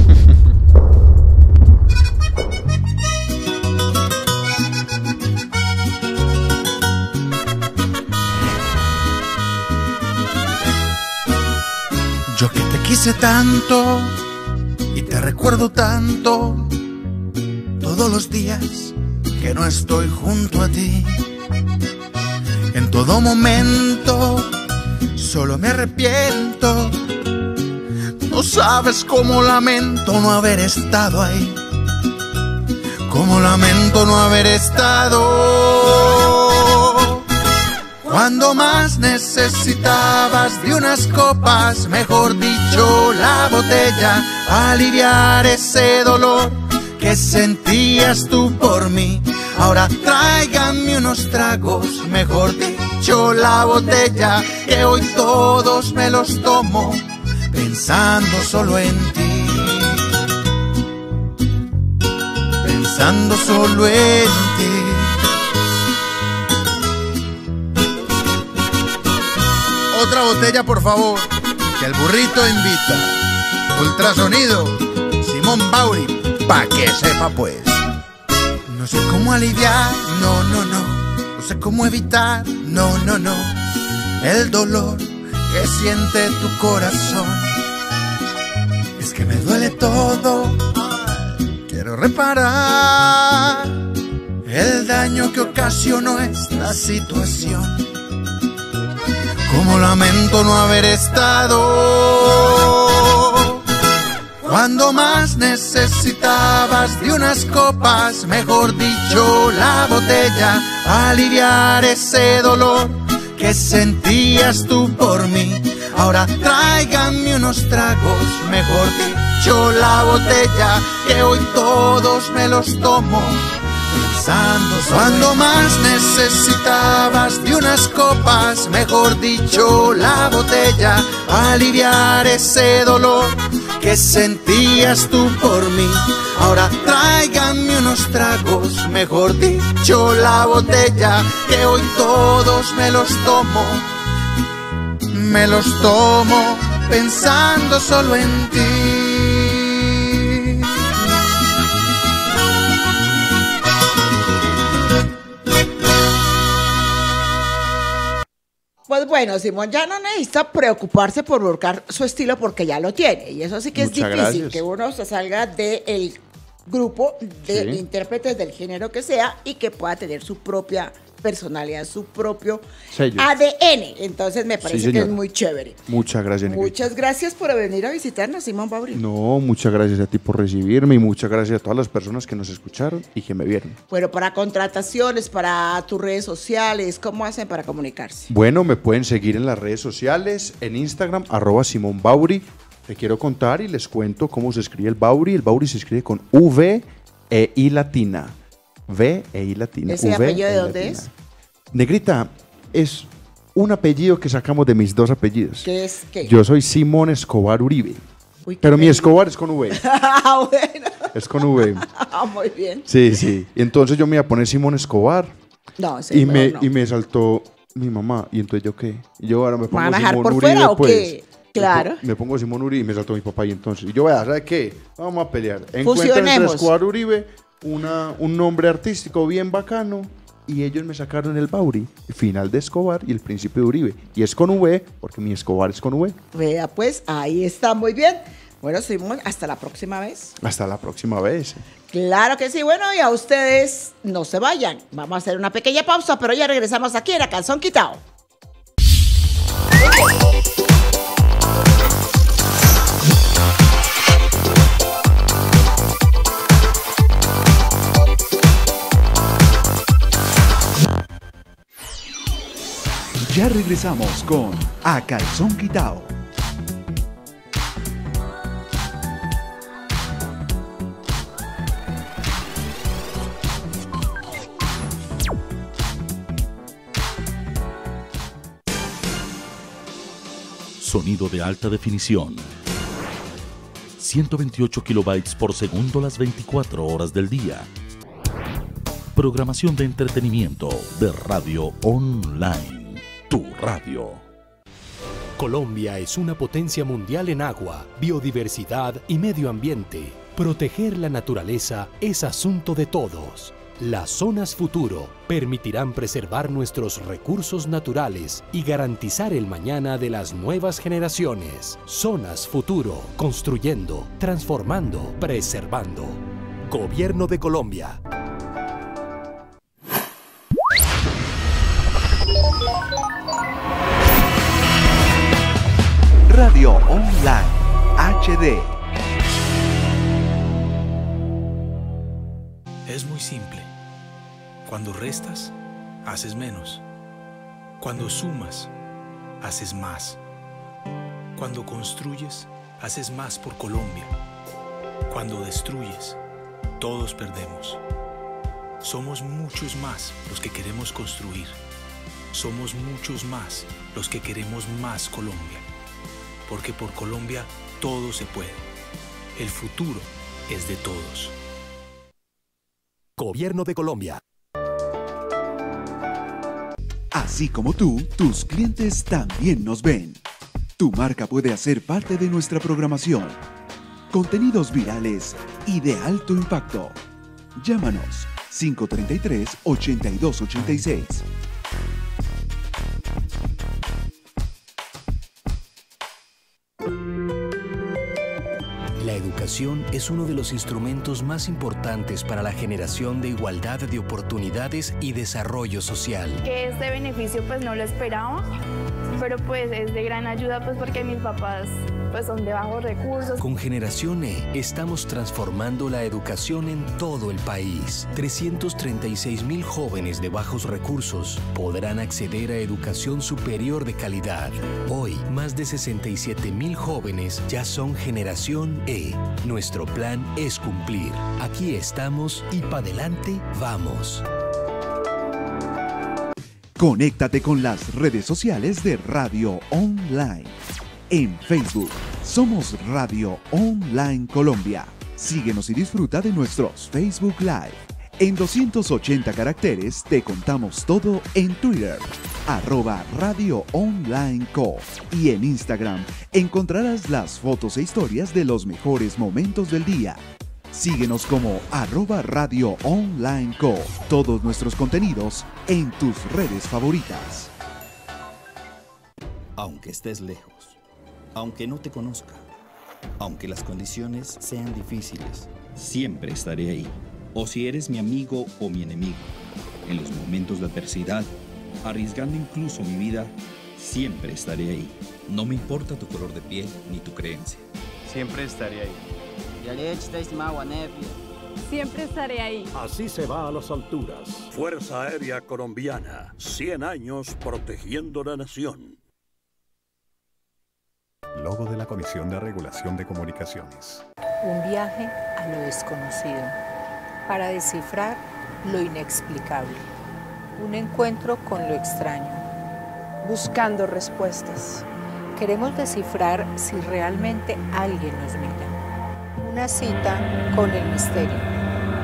Yo que te quise tanto y te recuerdo tanto todos los días que no estoy junto a ti. En todo momento solo me arrepiento. No sabes cómo lamento no haber estado ahí. Cómo lamento no haber estado cuando más necesitabas de unas copas, mejor dicho, la botella, aliviar ese dolor que sentías tú por mí. Ahora tráiganme unos tragos, mejor dicho, la botella, que hoy todos me los tomo pensando solo en ti. Pensando solo en ti. Otra botella, por favor, que el burrito invita. Ultrasonido, Simón Bauri, pa' que sepa pues. No sé cómo aliviar, no, no, no. No sé cómo evitar, no, no, no. El dolor que siente tu corazón. Es que me duele todo. Quiero reparar el daño que ocasionó esta situación. Como lamento no haber estado cuando más necesitabas de unas copas, mejor dicho, la botella, aliviar ese dolor que sentías tú por mí. Ahora tráiganme unos tragos, mejor dicho, la botella, que hoy todos me los tomo pensando cuando más necesitabas de unas copas, mejor dicho, la botella, aliviar ese dolor que sentías tú por mí. Ahora tráiganme unos tragos, mejor dicho, la botella, que hoy todos me los tomo pensando solo en ti. Pues bueno, Simón ya no necesita preocuparse por buscar su estilo porque ya lo tiene. Y eso sí que Muchas es difícil, gracias. que uno se salga del grupo de Sí. intérpretes del género que sea y que pueda tener su propia personalidad, su propio Sello. ADN. Entonces me parece que es señora. muy chévere. Muchas gracias, negrita. Muchas gracias por venir a visitarnos, Simón Bauri. No, muchas gracias a ti por recibirme y muchas gracias a todas las personas que nos escucharon y que me vieron. Bueno, para contrataciones, para tus redes sociales, ¿cómo hacen para comunicarse? Bueno, me pueden seguir en las redes sociales, en Instagram, @Simón Bauri. Te quiero contar y les cuento cómo se escribe el Bauri. El Bauri se escribe con V e I latina. V e I latina. ¿Ese V, apellido de E dónde latina. es? Negrita, es un apellido que sacamos de mis dos apellidos. ¿Qué es qué? Yo soy Simón Escobar Uribe. Uy, qué Pero mi bello. Escobar es con V. Ah, bueno. Es con V. Muy bien. Sí, sí. Y entonces yo me iba a poner Simón Escobar. No, ese Y mejor no. y me saltó mi mamá. Y entonces yo qué. Y yo ahora me pongo ¿Van a dejar Simón por Uribe, fuera o pues. qué? Claro. Me pongo Simón Uribe y me saltó mi papá. Y entonces, y yo, vea, ¿sabe qué? Vamos a pelear. Encuentro entre Fusionemos. Escobar Uribe un nombre artístico bien bacano. Y ellos me sacaron el Bauri, el final de Escobar y el principio de Uribe. Y es con V, porque mi Escobar es con V. Vea, pues ahí está, muy bien. Bueno, Simón, hasta la próxima vez. Hasta la próxima vez. Claro que sí. Bueno, y a ustedes no se vayan. Vamos a hacer una pequeña pausa, pero ya regresamos aquí en A Calzón Quitao. Ya regresamos con A Calzón Quitao. Sonido de alta definición. 128 kilobytes por segundo las 24 horas del día. Programación de entretenimiento de Radio Online. Tu radio. Colombia es una potencia mundial en agua, biodiversidad y medio ambiente. Proteger la naturaleza es asunto de todos. Las zonas futuro permitirán preservar nuestros recursos naturales y garantizar el mañana de las nuevas generaciones. Zonas futuro, construyendo, transformando, preservando. Gobierno de Colombia. Radio Online HD. Es muy simple. Cuando restas, haces menos. Cuando sumas, haces más. Cuando construyes, haces más por Colombia. Cuando destruyes, todos perdemos. Somos muchos más los que queremos construir. Somos muchos más los que queremos más Colombia. Porque por Colombia todo se puede. El futuro es de todos. Gobierno de Colombia. Así como tú, tus clientes también nos ven. Tu marca puede hacer parte de nuestra programación. Contenidos virales y de alto impacto. Llámanos 533-8286. La educación es uno de los instrumentos más importantes para la generación de igualdad de oportunidades y desarrollo social. Que este beneficio pues no lo esperaba, pero pues es de gran ayuda pues porque mis papás pues son de bajos recursos. Con Generación E estamos transformando la educación en todo el país. 336,000 jóvenes de bajos recursos podrán acceder a educación superior de calidad. Hoy, más de 67,000 jóvenes ya son Generación E. Nuestro plan es cumplir. Aquí estamos y para adelante vamos. Conéctate con las redes sociales de Radio Online. En Facebook, somos Radio Online Colombia. Síguenos y disfruta de nuestros Facebook Live. En 280 caracteres te contamos todo en Twitter, @Radio Online Co. Y en Instagram encontrarás las fotos e historias de los mejores momentos del día. Síguenos como @Radio Online Co. Todos nuestros contenidos en tus redes favoritas. Aunque estés lejos, aunque no te conozca, aunque las condiciones sean difíciles, siempre estaré ahí. O si eres mi amigo o mi enemigo, en los momentos de adversidad, arriesgando incluso mi vida, siempre estaré ahí. No me importa tu color de piel ni tu creencia. Siempre estaré ahí. Siempre estaré ahí. Así se va a las alturas. Fuerza Aérea Colombiana. 100 años protegiendo la nación. Logo de la Comisión de Regulación de Comunicaciones. Un viaje a lo desconocido, para descifrar lo inexplicable. Un encuentro con lo extraño. Buscando respuestas. Queremos descifrar si realmente alguien nos mira. Una cita con el misterio.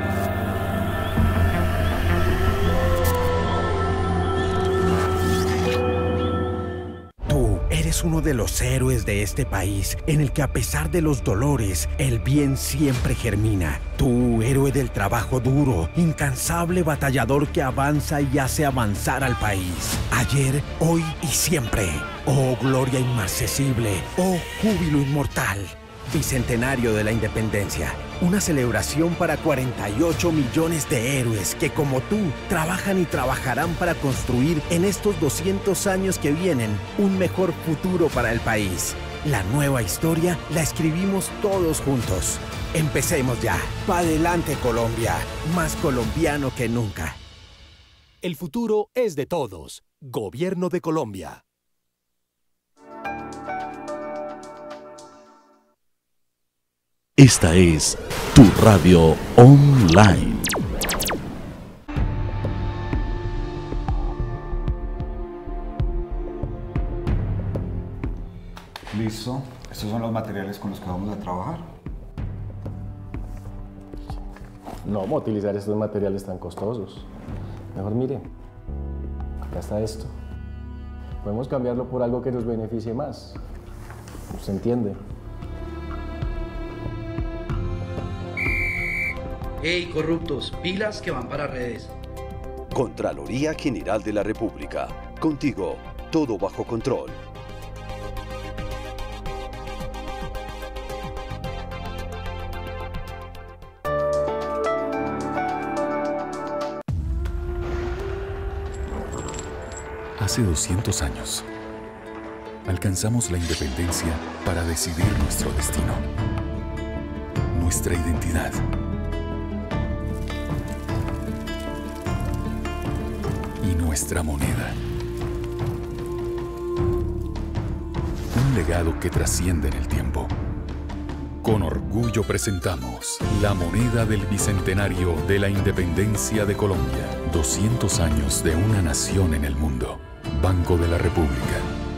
Eres uno de los héroes de este país, en el que a pesar de los dolores, el bien siempre germina. Tú, héroe del trabajo duro, incansable batallador que avanza y hace avanzar al país. Ayer, hoy y siempre. Oh gloria inmarcesible, oh júbilo inmortal. Bicentenario de la Independencia. Una celebración para 48 millones de héroes que, como tú, trabajan y trabajarán para construir en estos 200 años que vienen un mejor futuro para el país. La nueva historia la escribimos todos juntos. Empecemos ya. Pa' adelante, Colombia. Más colombiano que nunca. El futuro es de todos. Gobierno de Colombia. Esta es tu radio online. Listo. Estos son los materiales con los que vamos a trabajar. No vamos a utilizar estos materiales tan costosos. Mejor mire, acá está esto. Podemos cambiarlo por algo que nos beneficie más. ¿Se entiende? ¡Ey, corruptos! Pilas que van para redes. Contraloría General de la República. Contigo, todo bajo control. Hace 200 años, alcanzamos la independencia para decidir nuestro destino, nuestra identidad. Y nuestra moneda. Un legado que trasciende en el tiempo. Con orgullo presentamos la moneda del Bicentenario de la Independencia de Colombia. 200 años de una nación en el mundo. Banco de la República.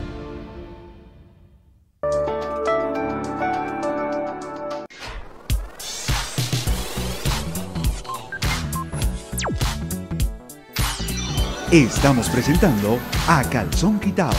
Estamos presentando A Calzón Quitao.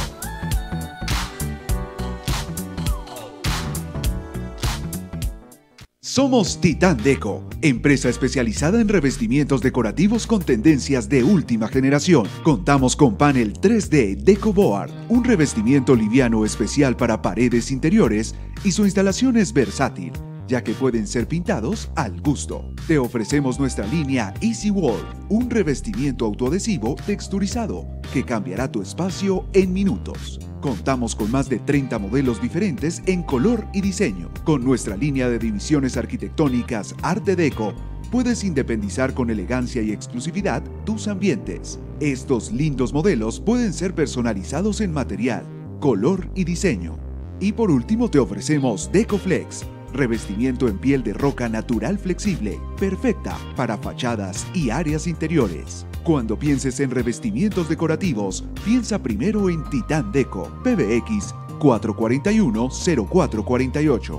Somos Titán Deco, empresa especializada en revestimientos decorativos con tendencias de última generación. Contamos con panel 3D DecoBoard, un revestimiento liviano especial para paredes interiores y su instalación es versátil, ya que pueden ser pintados al gusto. Te ofrecemos nuestra línea Easy Wall, un revestimiento autoadhesivo texturizado que cambiará tu espacio en minutos. Contamos con más de 30 modelos diferentes en color y diseño. Con nuestra línea de divisiones arquitectónicas Arte Deco, puedes independizar con elegancia y exclusividad tus ambientes. Estos lindos modelos pueden ser personalizados en material, color y diseño. Y por último te ofrecemos DecoFlex, revestimiento en piel de roca natural flexible, perfecta para fachadas y áreas interiores. Cuando pienses en revestimientos decorativos, piensa primero en Titán Deco, PBX 441-0448.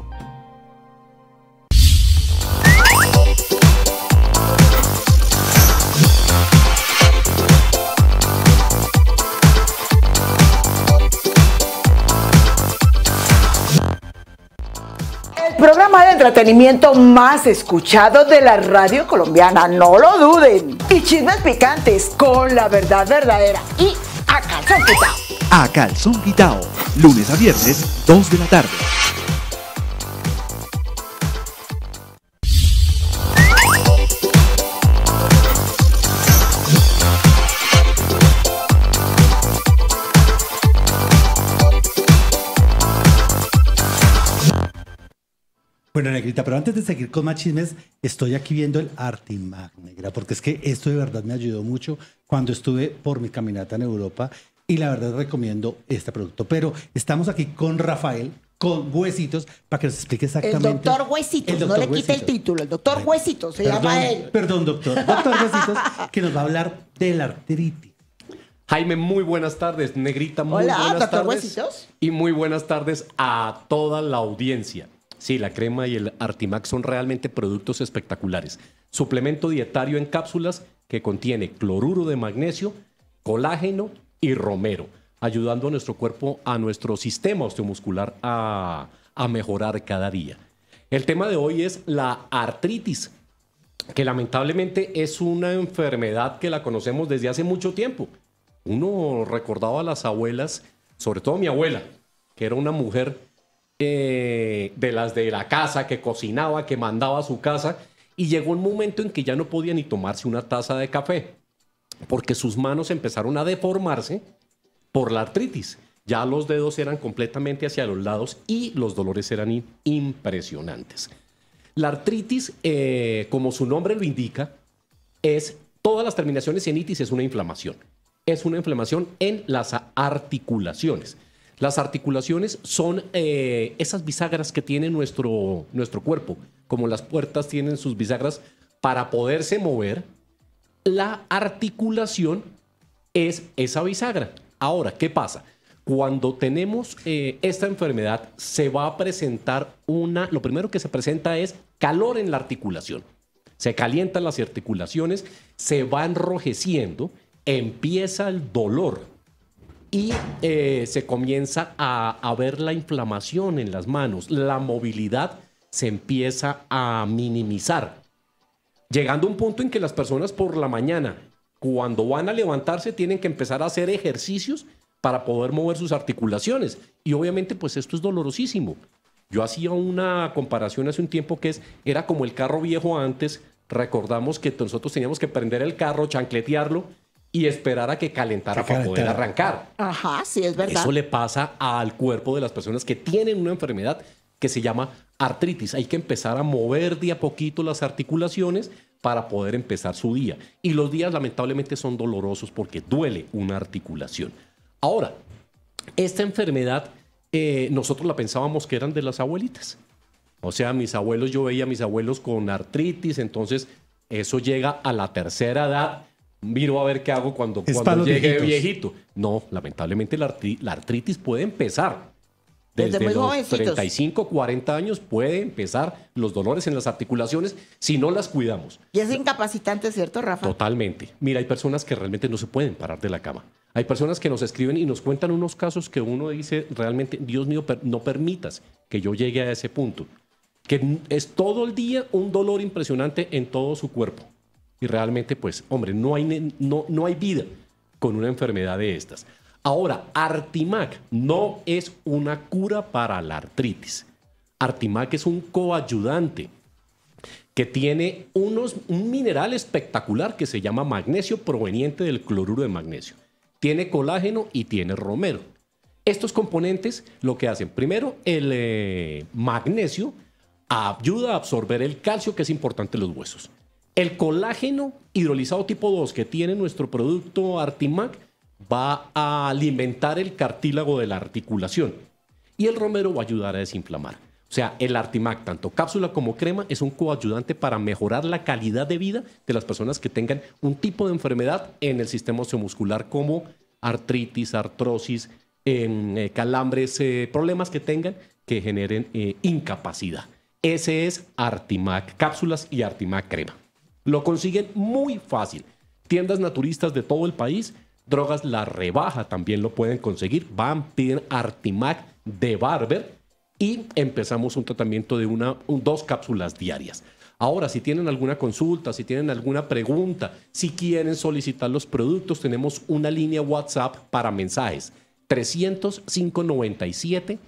Programa de entretenimiento más escuchado de la radio colombiana, no lo duden. Y chismes picantes con la verdad verdadera y a calzón quitao. A Calzón Quitao, lunes a viernes, 2 de la tarde. Bueno, Negrita, pero antes de seguir con más chismes, estoy aquí viendo el Artimag, Negra, porque es que esto de verdad me ayudó mucho cuando estuve por mi caminata en Europa y la verdad recomiendo este producto. Pero estamos aquí con Rafael, con Huesitos, para que nos explique exactamente. El doctor Huesitos, no le quite el título, el doctor Huesitos se llama él. Perdón, doctor Huesitos, que nos va a hablar de la artritis. Jaime, muy buenas tardes. Negrita, muy buenas tardes. Huesitos. Y muy buenas tardes a toda la audiencia. Sí, la crema y el Artimax son realmente productos espectaculares. Suplemento dietario en cápsulas que contiene cloruro de magnesio, colágeno y romero, ayudando a nuestro cuerpo, a nuestro sistema osteomuscular a mejorar cada día. El tema de hoy es la artritis, que lamentablemente es una enfermedad que la conocemos desde hace mucho tiempo. Uno recordaba a las abuelas, sobre todo mi abuela, que era una mujer de las de la casa, que cocinaba, que mandaba a su casa, y llegó un momento en que ya no podía ni tomarse una taza de café, porque sus manos empezaron a deformarse por la artritis. Ya los dedos eran completamente hacia los lados y los dolores eran impresionantes. La artritis, como su nombre lo indica, es todas las terminaciones en itis, es una inflamación. Es una inflamación en las articulaciones. Las articulaciones son esas bisagras que tiene nuestro cuerpo, como las puertas tienen sus bisagras para poderse mover. La articulación es esa bisagra. Ahora, ¿qué pasa? Cuando tenemos esta enfermedad, se va a presentar lo primero que se presenta es calor en la articulación. Se calientan las articulaciones, se va enrojeciendo, empieza el dolor y se comienza a ver la inflamación en las manos. La movilidad se empieza a minimizar, llegando a un punto en que las personas por la mañana, cuando van a levantarse, tienen que empezar a hacer ejercicios para poder mover sus articulaciones. Y obviamente, pues esto es dolorosísimo. Yo hacía una comparación hace un tiempo que era como el carro viejo antes. Recordamos que nosotros teníamos que prender el carro, chancletearlo y esperar a que calentara para poder arrancar. Ajá, sí, es verdad. Eso le pasa al cuerpo de las personas que tienen una enfermedad que se llama artritis. Hay que empezar a mover de a poquito las articulaciones para poder empezar su día. Y los días lamentablemente son dolorosos porque duele una articulación. Ahora, esta enfermedad nosotros la pensábamos que eran de las abuelitas. O sea, mis abuelos, yo veía a mis abuelos con artritis, entonces eso llega a la tercera edad. Miro a ver qué hago cuando llegue viejito. No, lamentablemente la artritis puede empezar. Desde muy los 35, 40 años puede empezar los dolores en las articulaciones si no las cuidamos. Y es incapacitante, ¿cierto, Rafa? Totalmente. Mira, hay personas que realmente no se pueden parar de la cama. Hay personas que nos escriben y nos cuentan unos casos que uno dice, realmente, Dios mío, no permitas que yo llegue a ese punto. Que es todo el día un dolor impresionante en todo su cuerpo. Y realmente, pues, hombre, no hay vida con una enfermedad de estas. Ahora, Artimac no es una cura para la artritis. Artimac es un coayudante que tiene un mineral espectacular que se llama magnesio proveniente del cloruro de magnesio. Tiene colágeno y tiene romero. Estos componentes lo que hacen, primero, el magnesio ayuda a absorber el calcio, que es importante en los huesos. El colágeno hidrolizado tipo 2 que tiene nuestro producto Artimac va a alimentar el cartílago de la articulación y el romero va a ayudar a desinflamar. O sea, el Artimac, tanto cápsula como crema, es un coayudante para mejorar la calidad de vida de las personas que tengan un tipo de enfermedad en el sistema osteomuscular como artritis, artrosis, calambres, problemas que tengan que generen incapacidad. Ese es Artimac cápsulas y Artimac crema. Lo consiguen muy fácil. Tiendas naturistas de todo el país. Drogas La Rebaja también lo pueden conseguir. Van, piden Artimac de Barber y empezamos un tratamiento de 2 cápsulas diarias. Ahora, si tienen alguna consulta, si tienen alguna pregunta, si quieren solicitar los productos, tenemos una línea WhatsApp para mensajes. 300-597-3534.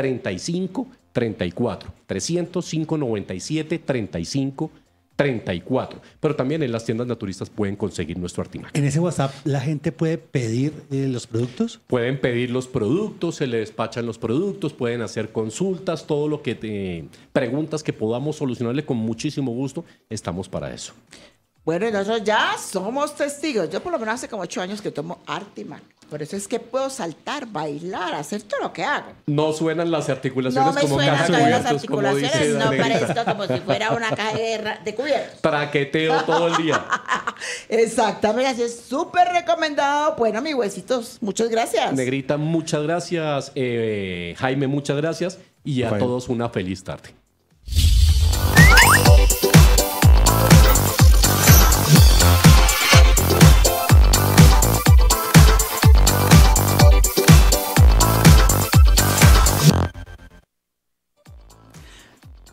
300-597-3534. Pero también en las tiendas naturistas pueden conseguir nuestro Artimac. ¿En ese WhatsApp la gente puede pedir los productos? Pueden pedir los productos, se les despachan los productos, pueden hacer consultas, todo lo que preguntas que podamos solucionarle con muchísimo gusto, estamos para eso. Bueno, nosotros ya somos testigos. Yo por lo menos hace como 8 años que tomo Artimac. Por eso es que puedo saltar, bailar, hacer todo lo que hago. No suenan las articulaciones no como caja de las articulaciones, no parezco como si fuera una caja de cubiertos. Traqueteo todo el día. Exactamente, así es súper recomendado. Bueno, mis huesitos, muchas gracias. Negrita, muchas gracias. Jaime, muchas gracias. Y a todos una feliz tarde.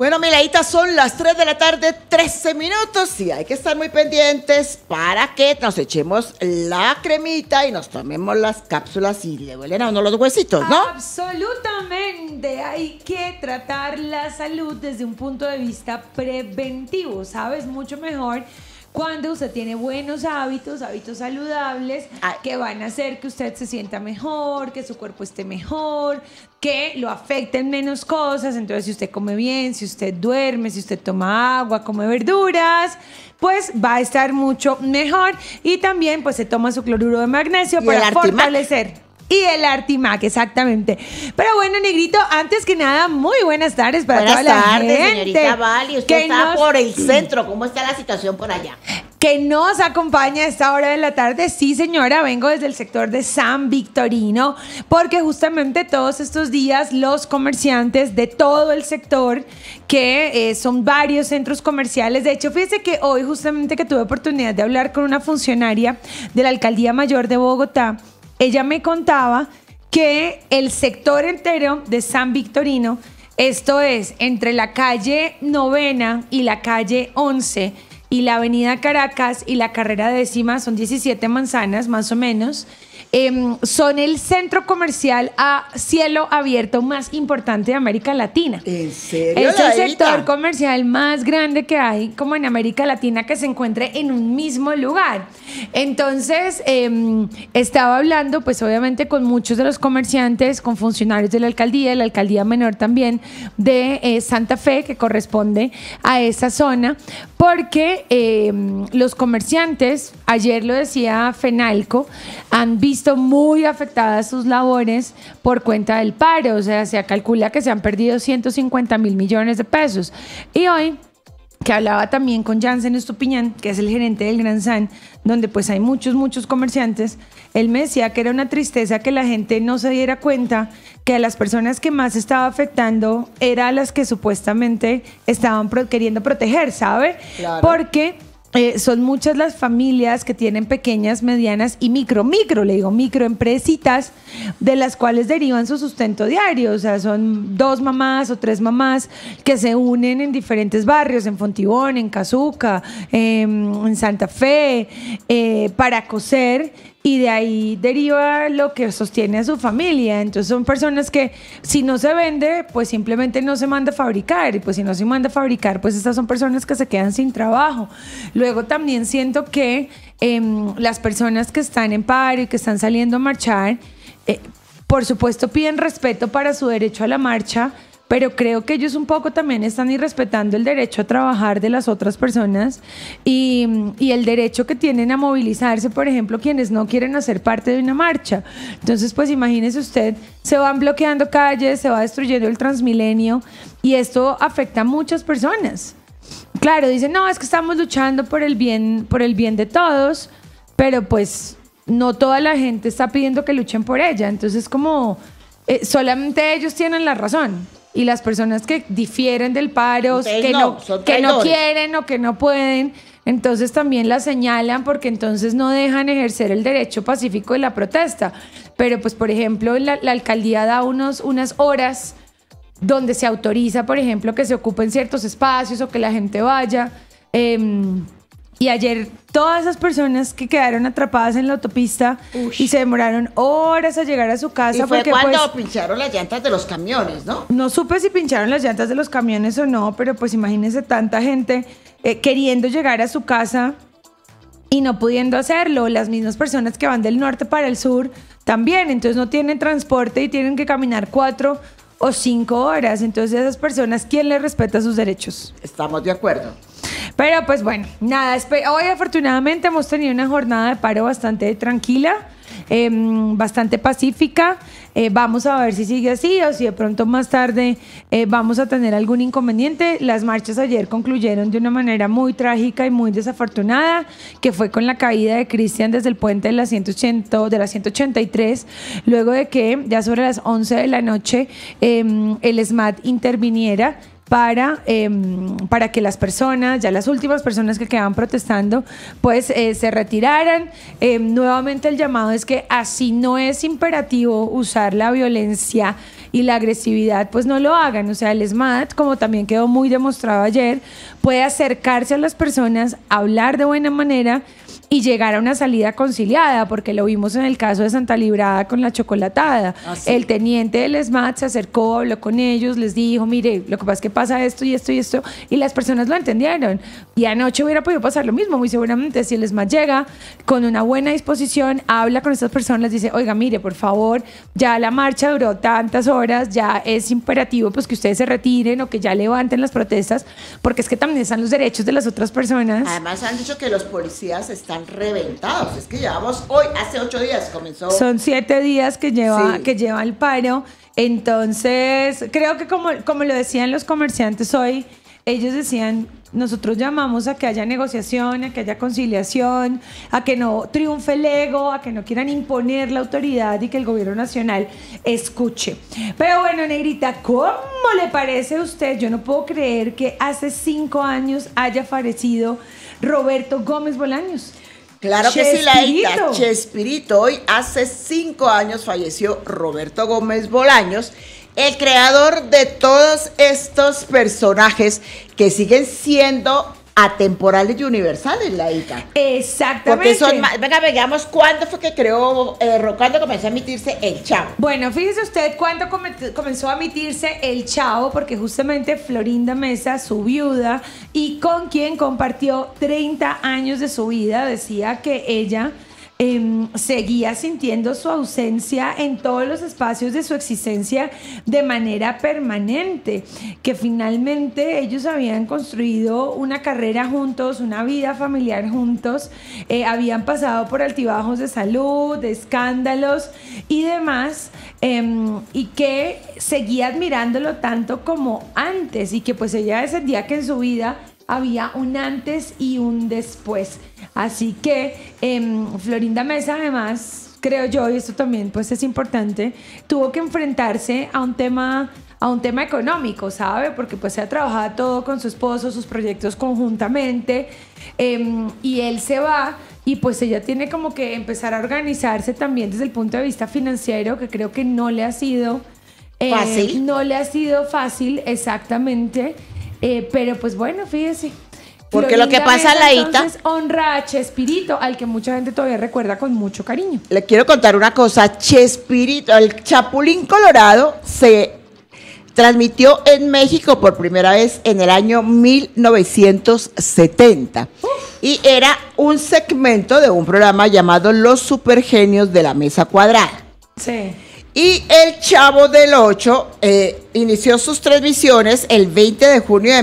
Bueno, Miladita, son las 3 de la tarde, 13 minutos y hay que estar muy pendientes para que nos echemos la cremita y nos tomemos las cápsulas y le duelen a uno los huesitos, ¿no? Absolutamente, hay que tratar la salud desde un punto de vista preventivo, ¿sabes? Mucho mejor cuando usted tiene buenos hábitos saludables que van a hacer que usted se sienta mejor, que su cuerpo esté mejor, que lo afecten menos cosas. Entonces, si usted come bien, si usted duerme, si usted toma agua, come verduras, pues va a estar mucho mejor. Y también pues se toma su cloruro de magnesio para fortalecer. Y el Artimac, exactamente. Pero bueno, Negrito, antes que nada, muy buenas tardes para toda la gente. Buenas tardes, señorita Vali. Usted está por el centro. ¿Cómo está la situación por allá? Que nos acompaña a esta hora de la tarde. Sí, señora, vengo desde el sector de San Victorino, porque justamente todos estos días los comerciantes de todo el sector, que son varios centros comerciales. De hecho, fíjese que hoy justamente que tuve oportunidad de hablar con una funcionaria de la Alcaldía Mayor de Bogotá, ella me contaba que el sector entero de San Victorino, esto es entre la calle 9ª y la calle 11 y la avenida Caracas y la carrera 10ª, son 17 manzanas más o menos, son el centro comercial a cielo abierto más importante de América Latina. ¿En serio? Es el sector comercial más grande que hay como en América Latina, que se encuentre en un mismo lugar. Entonces, estaba hablando pues obviamente con muchos de los comerciantes, con funcionarios de la alcaldía menor también de Santa Fe, que corresponde a esa zona, porque los comerciantes, ayer lo decía Fenalco, han visto muy afectadas sus labores por cuenta del paro. O sea, se calcula que se han perdido 150.000 millones de pesos. Y hoy, que hablaba también con Jansen Estupiñán, que es el gerente del Gran San, donde pues hay muchos comerciantes, él me decía que era una tristeza que la gente no se diera cuenta que a las personas que más estaba afectando era a las que supuestamente estaban queriendo proteger, ¿sabe? Claro. Porque son muchas las familias que tienen pequeñas, medianas y microempresitas, de las cuales derivan su sustento diario. O sea, son 2 mamás o 3 mamás que se unen en diferentes barrios, en Fontibón, en Cazuca, en Santa Fe, para coser. Y de ahí deriva lo que sostiene a su familia. Entonces son personas que si no se vende, pues simplemente no se manda a fabricar. Y pues si no se manda a fabricar, pues estas son personas que se quedan sin trabajo. Luego también siento que las personas que están en paro y que están saliendo a marchar, por supuesto piden respeto para su derecho a la marcha, pero creo que ellos un poco también están irrespetando el derecho a trabajar de las otras personas y el derecho que tienen a movilizarse, por ejemplo, quienes no quieren hacer parte de una marcha. Entonces, pues imagínese usted, se van bloqueando calles, se va destruyendo el Transmilenio y esto afecta a muchas personas. Claro, dicen, no, es que estamos luchando por el bien de todos, pero pues no toda la gente está pidiendo que luchen por ella. Entonces, como solamente ellos tienen la razón. Y las personas que difieren del paro, que no quieren o que no pueden, entonces también la señalan porque entonces no dejan ejercer el derecho pacífico de la protesta. Pero pues, por ejemplo, la alcaldía da unas horas donde se autoriza, por ejemplo, que se ocupen ciertos espacios o que la gente vaya. Y ayer todas esas personas que quedaron atrapadas en la autopista y se demoraron horas a llegar a su casa. Y fue cuando pincharon las llantas de los camiones, ¿no? No supe si pincharon las llantas de los camiones o no, pero pues imagínense tanta gente queriendo llegar a su casa y no pudiendo hacerlo. Las mismas personas que van del norte para el sur también, entonces no tienen transporte y tienen que caminar 4 o 5 horas. Entonces, a esas personas, ¿quién les respeta sus derechos? Estamos de acuerdo. Pero pues bueno, nada, hoy afortunadamente hemos tenido una jornada de paro bastante tranquila, bastante pacífica. Vamos a ver si sigue así o si de pronto más tarde vamos a tener algún inconveniente. Las marchas ayer concluyeron de una manera muy trágica y muy desafortunada, que fue con la caída de Cristian desde el puente de la 183, luego de que ya sobre las 11 de la noche el SMAT interviniera para que las personas, ya las últimas personas que quedaban protestando, pues se retiraran. Nuevamente el llamado es que así no es imperativo usar la violencia y la agresividad, pues no lo hagan. O sea, el SMAT, como también quedó muy demostrado ayer, puede acercarse a las personas, hablar de buena manera y llegar a una salida conciliada, porque lo vimos en el caso de Santa Librada con la chocolatada. El teniente del SMAT se acercó, habló con ellos, les dijo, mire, lo que pasa es que pasa esto y esto y esto, y las personas lo entendieron. Y anoche hubiera podido pasar lo mismo, muy seguramente, si el SMAT llega con una buena disposición, habla con estas personas, les dice, oiga, mire, por favor, ya la marcha duró tantas horas, ya es imperativo pues que ustedes se retiren o que ya levanten las protestas, porque es que también están los derechos de las otras personas. Además han dicho que los policías están reventados. Es que llevamos hoy, hace 8 días comenzó. Son 7 días que lleva el paro. Entonces, creo que como lo decían los comerciantes hoy, ellos decían, nosotros llamamos a que haya negociación, a que haya conciliación, a que no triunfe el ego, a que no quieran imponer la autoridad y que el gobierno nacional escuche. Pero bueno, Negrita, ¿cómo le parece a usted? Yo no puedo creer que hace 5 años haya fallecido Roberto Gómez Bolaños. Claro que sí, Laita, Chespirito. Hoy hace 5 años falleció Roberto Gómez Bolaños, el creador de todos estos personajes que siguen siendo atemporales y universales, Laita. Exactamente. Porque son venga, veamos cuándo fue que creó, cuándo comenzó a emitirse El Chavo. Bueno, fíjese usted cuándo comenzó a emitirse El Chavo, porque justamente Florinda Mesa, su viuda, y con quien compartió 30 años de su vida, decía que ella seguía sintiendo su ausencia en todos los espacios de su existencia de manera permanente, que finalmente ellos habían construido una carrera juntos, una vida familiar juntos, habían pasado por altibajos de salud, de escándalos y demás, y que seguía admirándolo tanto como antes, y que pues ella sentía que en su vida había un antes y un después. Así que Florinda Mesa, además, creo yo, y esto también pues es importante, tuvo que enfrentarse a un tema económico, ¿sabe? Porque pues se ha trabajado todo con su esposo, sus proyectos conjuntamente, y él se va, y pues ella tiene como que empezar a organizarse también desde el punto de vista financiero, que creo que no le ha sido fácil. No le ha sido fácil, exactamente. Pero pues bueno, fíjese. Porque Florinda lo que pasa, Laita, entonces honra a Chespirito, al que mucha gente todavía recuerda con mucho cariño. Le quiero contar una cosa. Chespirito, el Chapulín Colorado, se transmitió en México por primera vez en el año 1970. Y era un segmento de un programa llamado Los Supergenios de la Mesa Cuadrada. Sí. Y el Chavo del Ocho inició sus transmisiones el 20 de junio de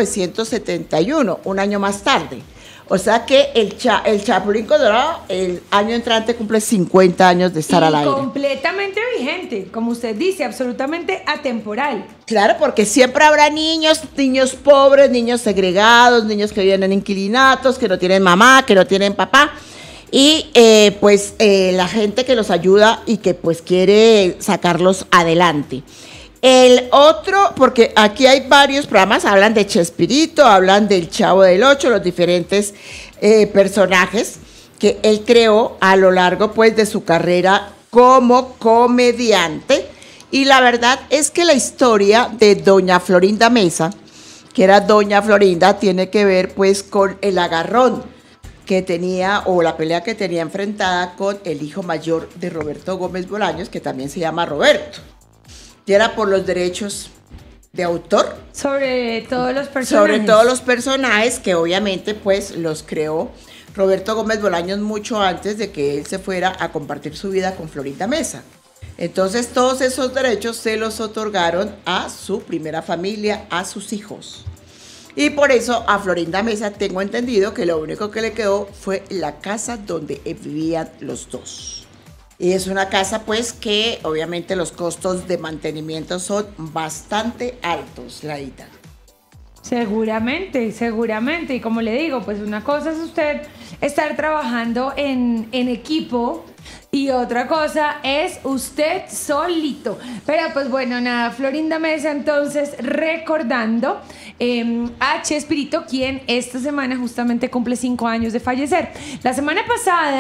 1971, un año más tarde. O sea que el Chapulín Colorado el año entrante cumple 50 años de estar al aire. Completamente vigente, como usted dice, absolutamente atemporal. Claro, porque siempre habrá niños pobres, niños segregados, niños que viven en inquilinatos, que no tienen mamá, que no tienen papá. Y la gente que los ayuda y que pues quiere sacarlos adelante. El otro, porque aquí hay varios programas, hablan de Chespirito, hablan del Chavo del Ocho, los diferentes personajes que él creó a lo largo pues de su carrera como comediante. Y la verdad es que la historia de doña Florinda Mesa, que era doña Florinda, tiene que ver pues con el agarrón que tenía, o la pelea que tenía enfrentada con el hijo mayor de Roberto Gómez Bolaños, que también se llama Roberto, y era por los derechos de autor. Sobre todos los personajes. Sobre todos los personajes que obviamente pues los creó Roberto Gómez Bolaños mucho antes de que él se fuera a compartir su vida con Florinda Mesa. Entonces todos esos derechos se los otorgaron a su primera familia, a sus hijos. Y por eso a Florinda Mesa tengo entendido que lo único que le quedó fue la casa donde vivían los dos. Y es una casa pues que obviamente los costos de mantenimiento son bastante altos, Laita. Seguramente. Y como le digo, pues una cosa es usted estar trabajando en equipo y otra cosa es usted solito. Pero pues bueno, nada, Florinda Mesa entonces recordando a Chespirito, quien esta semana justamente cumple 5 años de fallecer. La semana pasada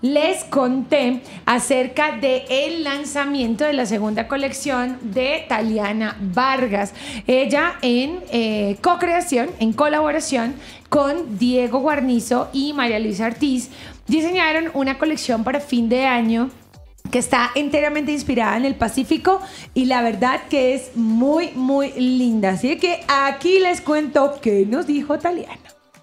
les conté acerca del lanzamiento de la segunda colección de Taliana Vargas. Ella en co-creación, en colaboración con Diego Guarnizo y María Luisa Ortiz, diseñaron una colección para fin de año que está enteramente inspirada en el Pacífico y la verdad que es muy, muy linda. Así que aquí les cuento qué nos dijo Taliana.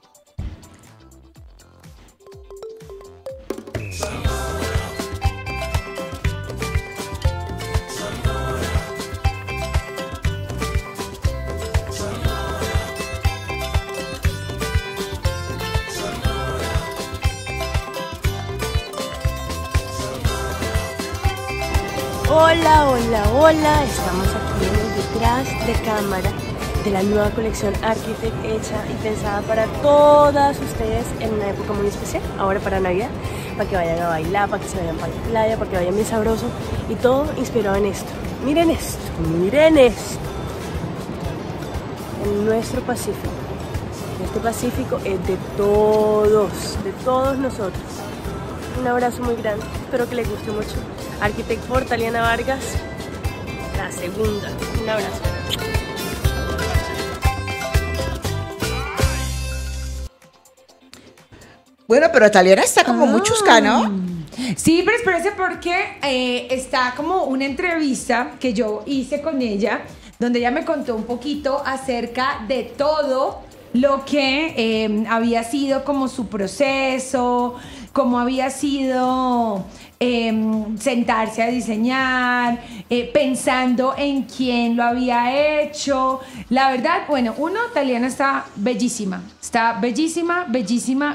Hola, hola, hola, estamos aquí en el detrás de cámara de la nueva colección Architect, hecha y pensada para todas ustedes en una época muy especial, ahora para Navidad, para que vayan a bailar, para que se vayan para la playa, para que vayan bien sabroso y todo inspirado en esto. Miren esto, miren esto. En nuestro Pacífico. Este Pacífico es de todos nosotros. Un abrazo muy grande, espero que les guste mucho. Architect por Taliana Vargas, la segunda. Un abrazo. Bueno, pero Taliana está como muy chusca, ¿no? Sí, pero espérese porque está como una entrevista que yo hice con ella, donde ella me contó un poquito acerca de todo lo que había sido como su proceso, cómo había sido sentarse a diseñar, pensando en quién lo había hecho. La verdad, bueno, Taliana está bellísima, bellísima.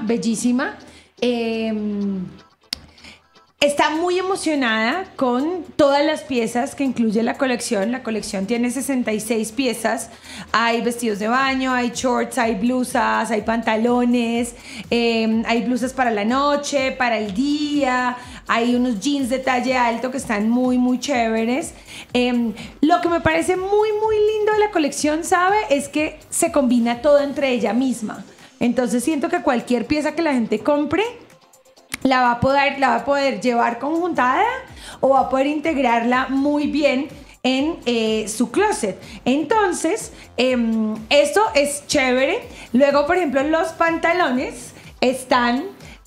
Está muy emocionada con todas las piezas que incluye la colección. La colección tiene 66 piezas. Hay vestidos de baño, hay shorts, hay blusas, hay pantalones, hay blusas para la noche, para el día. Hay unos jeans de talle alto que están muy, muy chéveres. Lo que me parece muy, muy lindo de la colección, ¿sabe? Es que se combina todo entre ella misma. Entonces siento que cualquier pieza que la gente compre la va a poder llevar conjuntada o va a poder integrarla muy bien en su closet. Entonces, esto es chévere. Luego, por ejemplo, los pantalones están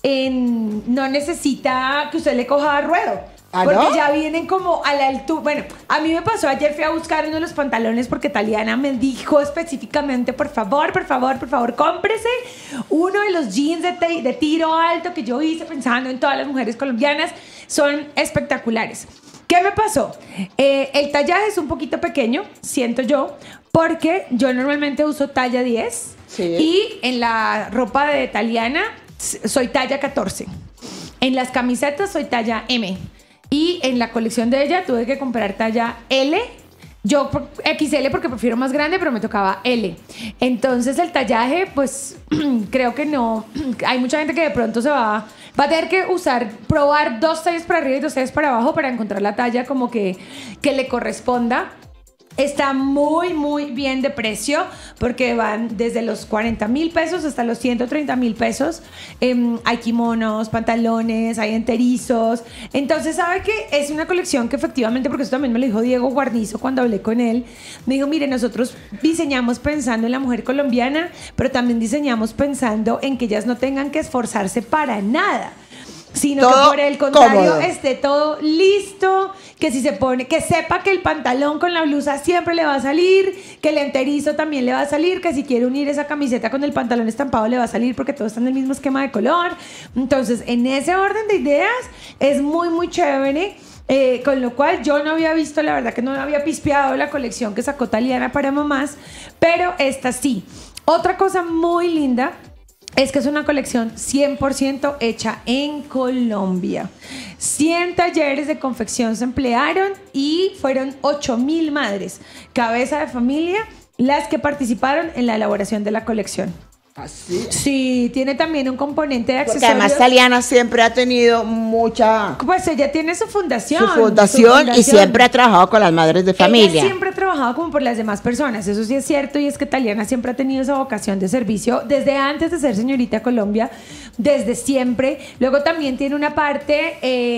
no necesita que usted le coja ruedo. Porque ¿no? Ya vienen como a la altura. Bueno, a mí me pasó ayer, fui a buscar uno de los pantalones porque Taliana me dijo específicamente, por favor, cómprese uno de los jeans de tiro alto que yo hice pensando en todas las mujeres colombianas. Son espectaculares. ¿Qué me pasó? El tallaje es un poquito pequeño, siento yo, porque yo normalmente uso talla 10 sí. Y en la ropa de Taliana soy talla 14. En las camisetas soy talla M. Y en la colección de ella tuve que comprar talla L. Yo XL porque prefiero más grande, pero me tocaba L. Entonces el tallaje, pues creo que no. Hay mucha gente que de pronto va a tener que probar 2 tallas para arriba y 2 tallas para abajo para encontrar la talla como que le corresponda. Está muy, muy bien de precio porque van desde los 40,000 pesos hasta los 130,000 pesos. Hay kimonos, pantalones, hay enterizos. Entonces, ¿sabe qué? Es una colección que efectivamente, porque eso también me lo dijo Diego Guarnizo cuando hablé con él. Me dijo, mire, nosotros diseñamos pensando en la mujer colombiana, pero también diseñamos pensando en que ellas no tengan que esforzarse para nada, sino todo que por el contrario cómodo. Esté todo listo, que si se pone, que sepa que el pantalón con la blusa siempre le va a salir, que el enterizo también le va a salir, que si quiere unir esa camiseta con el pantalón estampado le va a salir porque todos están en el mismo esquema de color. Entonces, en ese orden de ideas es muy, muy chévere. Con lo cual yo no había visto, la verdad que no había pispeado la colección que sacó Taliana para mamás, pero esta sí. Otra cosa muy linda es que es una colección 100% hecha en Colombia. 100 talleres de confección se emplearon y fueron 8,000 madres, cabeza de familia, las que participaron en la elaboración de la colección. ¿Así? Sí, tiene también un componente de accesorios. Porque además Taliana siempre ha tenido mucha... Pues ella tiene su fundación. Su fundación y siempre ha trabajado con las madres de familia. Ella siempre ha trabajado como por las demás personas, eso sí es cierto, y es que Taliana siempre ha tenido esa vocación de servicio desde antes de ser señorita Colombia, desde siempre. Luego también tiene una parte...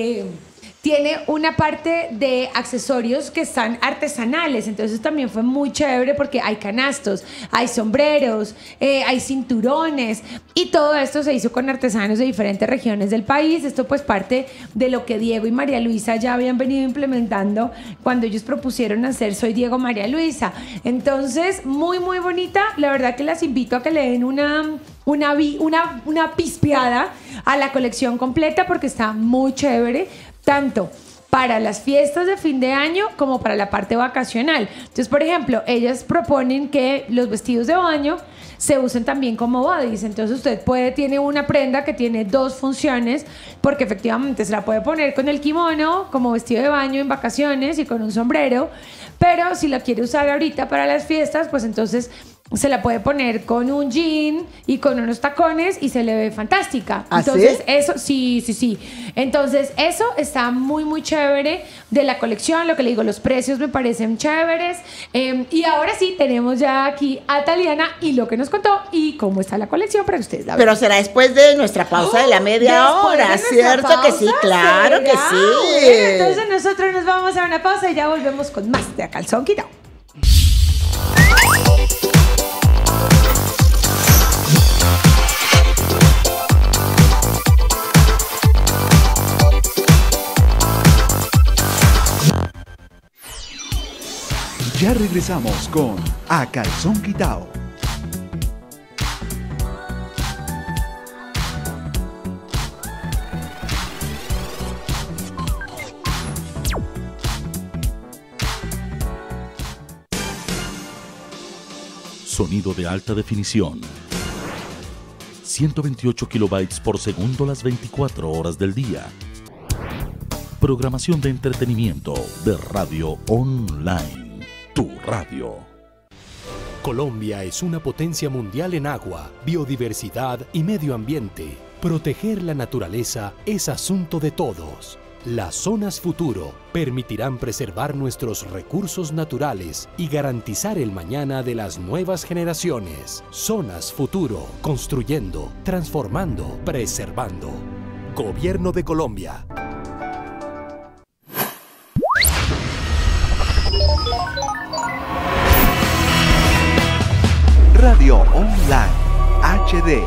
de accesorios que están artesanales, entonces también fue muy chévere porque hay canastos, hay sombreros, hay cinturones y todo esto se hizo con artesanos de diferentes regiones del país. Esto pues parte de lo que Diego y María Luisa ya habían venido implementando cuando ellos propusieron hacer Soy Diego María Luisa. Entonces muy muy bonita, la verdad que las invito a que le den una pispeada a la colección completa porque está muy chévere, tanto para las fiestas de fin de año como para la parte vacacional. Entonces, por ejemplo, ellas proponen que los vestidos de baño se usen también como bodys. Entonces usted tiene una prenda que tiene dos funciones, porque efectivamente se la puede poner con el kimono como vestido de baño en vacaciones y con un sombrero, pero si la quiere usar ahorita para las fiestas, pues entonces se la puede poner con un jean y con unos tacones y se le ve fantástica. ¿Ah, entonces, sí? eso, sí. Entonces, eso está muy, muy chévere de la colección. Lo que le digo, los precios me parecen chéveres. Y ahora sí, tenemos ya aquí a Taliana y lo que nos contó y cómo está la colección para que ustedes la vean. Pero será después de nuestra pausa de la media hora, ¿cierto que sí? Claro que sí. Bueno, entonces nosotros nos vamos a una pausa y ya volvemos con más de A Calzón Quitao. Ya regresamos con A Calzón Quitao. Sonido de alta definición. 128 kilobytes por segundo las 24 horas del día. Programación de entretenimiento de Radio Online. Tu radio. Colombia es una potencia mundial en agua, biodiversidad y medio ambiente. Proteger la naturaleza es asunto de todos. Las zonas futuro permitirán preservar nuestros recursos naturales y garantizar el mañana de las nuevas generaciones. Zonas futuro, construyendo, transformando, preservando. Gobierno de Colombia. Radio Online HD.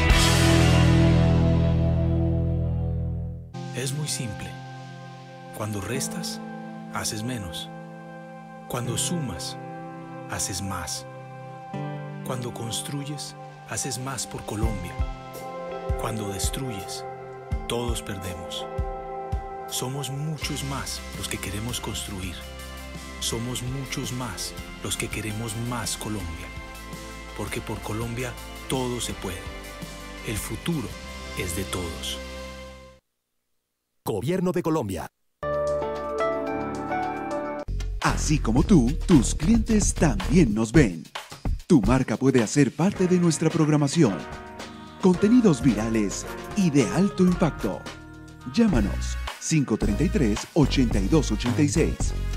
Es muy simple. Cuando restas, haces menos. Cuando sumas, haces más. Cuando construyes, haces más por Colombia. Cuando destruyes, todos perdemos. Somos muchos más los que queremos construir. Somos muchos más los que queremos más Colombia. Porque por Colombia todo se puede. El futuro es de todos. Gobierno de Colombia. Así como tú, tus clientes también nos ven. Tu marca puede hacer parte de nuestra programación. Contenidos virales y de alto impacto. Llámanos 533-8286.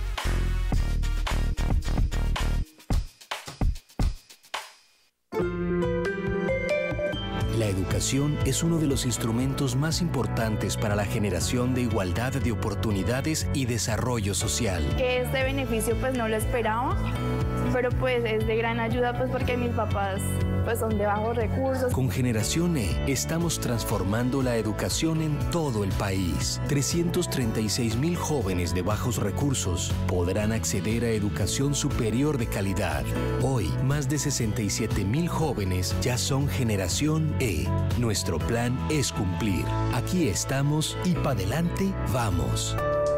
La educación es uno de los instrumentos más importantes para la generación de igualdad de oportunidades y desarrollo social. Que este beneficio pues no lo esperaba, pero pues es de gran ayuda pues porque mis papás pues son de bajos recursos. Con Generación E estamos transformando la educación en todo el país. 336,000 jóvenes de bajos recursos podrán acceder a educación superior de calidad. Hoy, más de 67,000 jóvenes ya son Generación E. Nuestro plan es cumplir. Aquí estamos y para adelante vamos.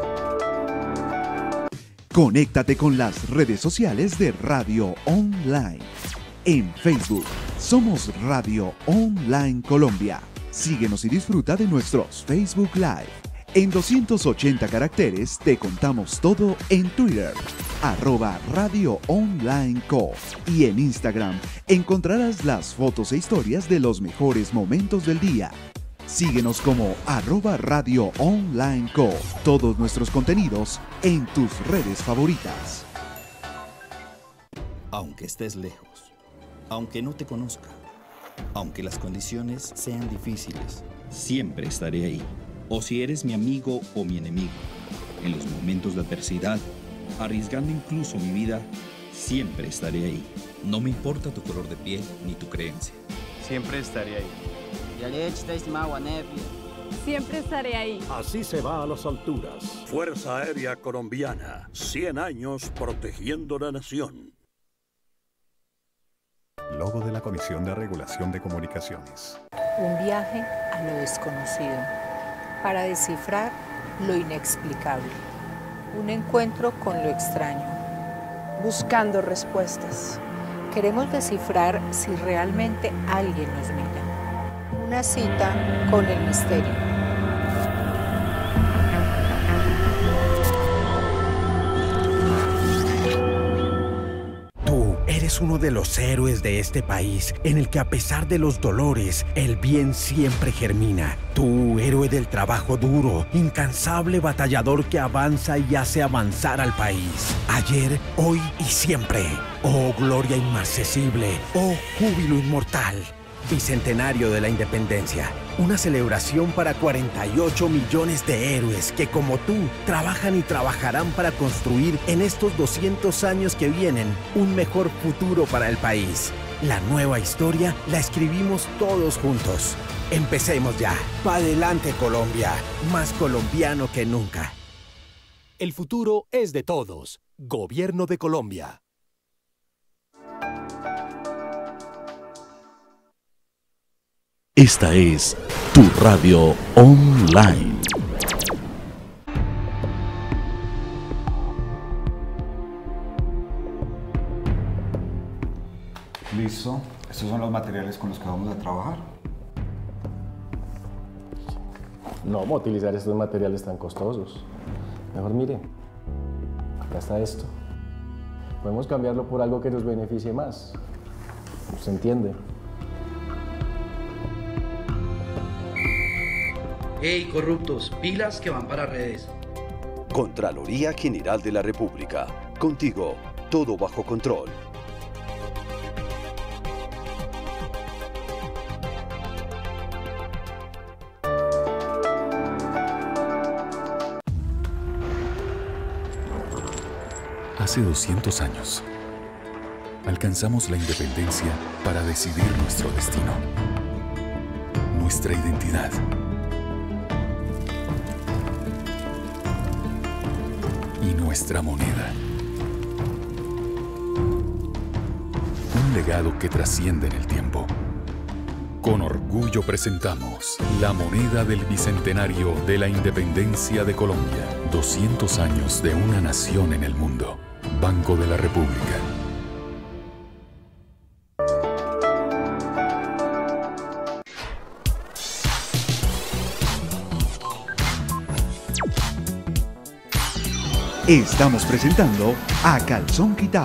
Conéctate con las redes sociales de Radio Online. En Facebook, somos Radio Online Colombia. Síguenos y disfruta de nuestros Facebook Live. En 280 caracteres te contamos todo en Twitter, @radioonlineco, y en Instagram encontrarás las fotos e historias de los mejores momentos del día. Síguenos como @radioonlineco, todos nuestros contenidos en tus redes favoritas. Aunque estés lejos, aunque no te conozca, aunque las condiciones sean difíciles, siempre estaré ahí. O si eres mi amigo o mi enemigo, en los momentos de adversidad, arriesgando incluso mi vida, siempre estaré ahí. No me importa tu color de piel ni tu creencia. Siempre estaré ahí. Siempre estaré ahí. Así se va a las alturas. Fuerza Aérea Colombiana, 100 años protegiendo la nación. Logo de la Comisión de Regulación de Comunicaciones. Un viaje a lo desconocido, para descifrar lo inexplicable. Un encuentro con lo extraño. Buscando respuestas. Queremos descifrar si realmente alguien nos mira. Una cita con el misterio. Eres uno de los héroes de este país, en el que a pesar de los dolores, el bien siempre germina. Tú, héroe del trabajo duro, incansable batallador que avanza y hace avanzar al país. Ayer, hoy y siempre. Oh, gloria inmarcesible. Oh, júbilo inmortal. Bicentenario de la Independencia. Una celebración para 48 millones de héroes que, como tú, trabajan y trabajarán para construir en estos 200 años que vienen un mejor futuro para el país. La nueva historia la escribimos todos juntos. Empecemos ya. ¡Pa' adelante, Colombia! Más colombiano que nunca. El futuro es de todos. Gobierno de Colombia. Esta es tu radio online. Listo. Estos son los materiales con los que vamos a trabajar. No vamos a utilizar estos materiales tan costosos. Mejor mire, acá está esto. Podemos cambiarlo por algo que nos beneficie más. ¿Se entiende? ¡Ey, corruptos! Pilas que van para redes. Contraloría General de la República. Contigo, todo bajo control. Hace 200 años, alcanzamos la independencia para decidir nuestro destino, nuestra identidad. Y nuestra moneda. Un legado que trasciende en el tiempo. Con orgullo presentamos la moneda del Bicentenario de la Independencia de Colombia. 200 años de una nación en el mundo. Banco de la República. Estamos presentando A Calzón Quitao.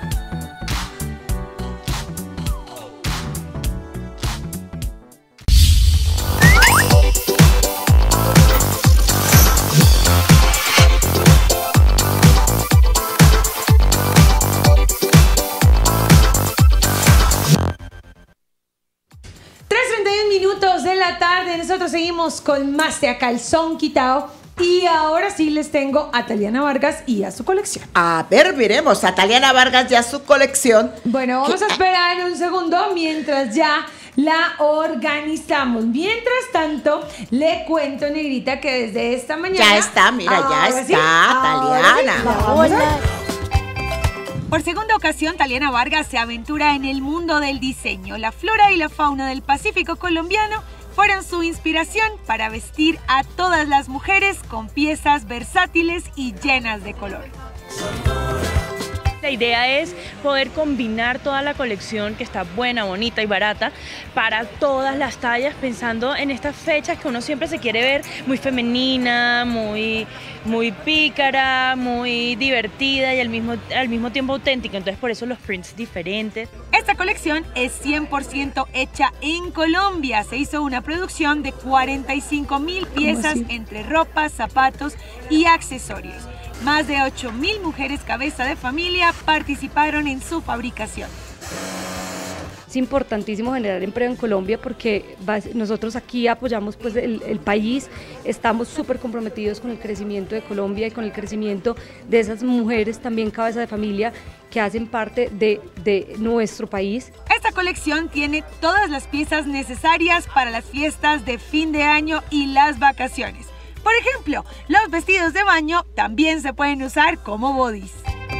Nosotros seguimos con más de A Calzón Quitao. Y ahora sí les tengo a Taliana Vargas y a su colección. A ver, veremos a Taliana Vargas y a su colección. Bueno, vamos a esperar un segundo mientras ya la organizamos. Mientras tanto, le cuento, Negrita, que desde esta mañana... Ya está, mira, ya está, sí, Taliana. Hola. Por segunda ocasión, Taliana Vargas se aventura en el mundo del diseño. La flora y la fauna del Pacífico colombiano fueron su inspiración para vestir a todas las mujeres con piezas versátiles y llenas de color. La idea es poder combinar toda la colección que está buena, bonita y barata para todas las tallas, pensando en estas fechas que uno siempre se quiere ver muy femenina, muy pícara, muy divertida y al mismo tiempo auténtica. Entonces por eso los prints diferentes. Esta colección es 100% hecha en Colombia. Se hizo una producción de 45.000 piezas entre ropa, zapatos y accesorios. Más de 8.000 mujeres cabeza de familia participaron en su fabricación. Es importantísimo generar empleo en Colombia porque nosotros aquí apoyamos pues el país, estamos súper comprometidos con el crecimiento de Colombia y con el crecimiento de esas mujeres también cabeza de familia que hacen parte de nuestro país. Esta colección tiene todas las piezas necesarias para las fiestas de fin de año y las vacaciones. Por ejemplo, los vestidos de baño también se pueden usar como bodys.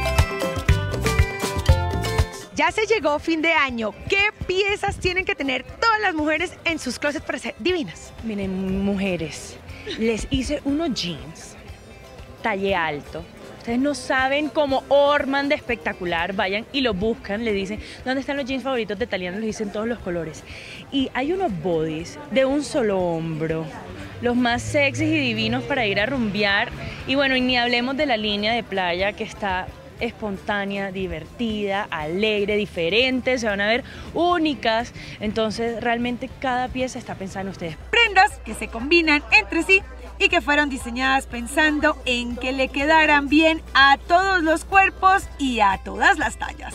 Ya se llegó fin de año. ¿Qué piezas tienen que tener todas las mujeres en sus closets para ser divinas? Miren, mujeres, les hice unos jeans, talle alto. Ustedes no saben cómo orman de espectacular. Vayan y lo buscan, le dicen, ¿dónde están los jeans favoritos de Taliana? Los dicen todos los colores. Y hay unos bodys de un solo hombro, los más sexys y divinos para ir a rumbear. Y bueno, y ni hablemos de la línea de playa que está espontánea, divertida, alegre, diferente, se van a ver únicas. Entonces realmente cada pieza está pensada en ustedes. Prendas que se combinan entre sí y que fueron diseñadas pensando en que le quedaran bien a todos los cuerpos y a todas las tallas.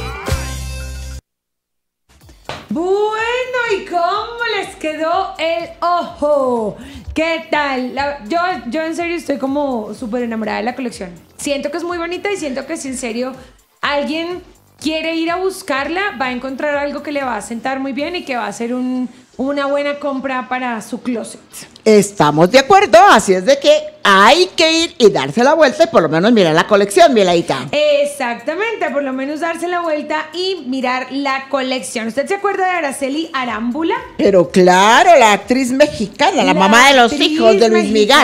Bueno, ¿y cómo les quedó el ojo? ¿Qué tal? Yo en serio estoy como súper enamorada de la colección. Siento que es muy bonita y siento que si en serio alguien quiere ir a buscarla, va a encontrar algo que le va a sentar muy bien y que va a ser una buena compra para su closet. Estamos de acuerdo, así es de que hay que ir y darse la vuelta y por lo menos mirar la colección, Milaita. Exactamente, por lo menos darse la vuelta y mirar la colección. ¿Usted se acuerda de Araceli Arámbula? Pero claro, la actriz mexicana, la mamá de los hijos de Luis Miguel.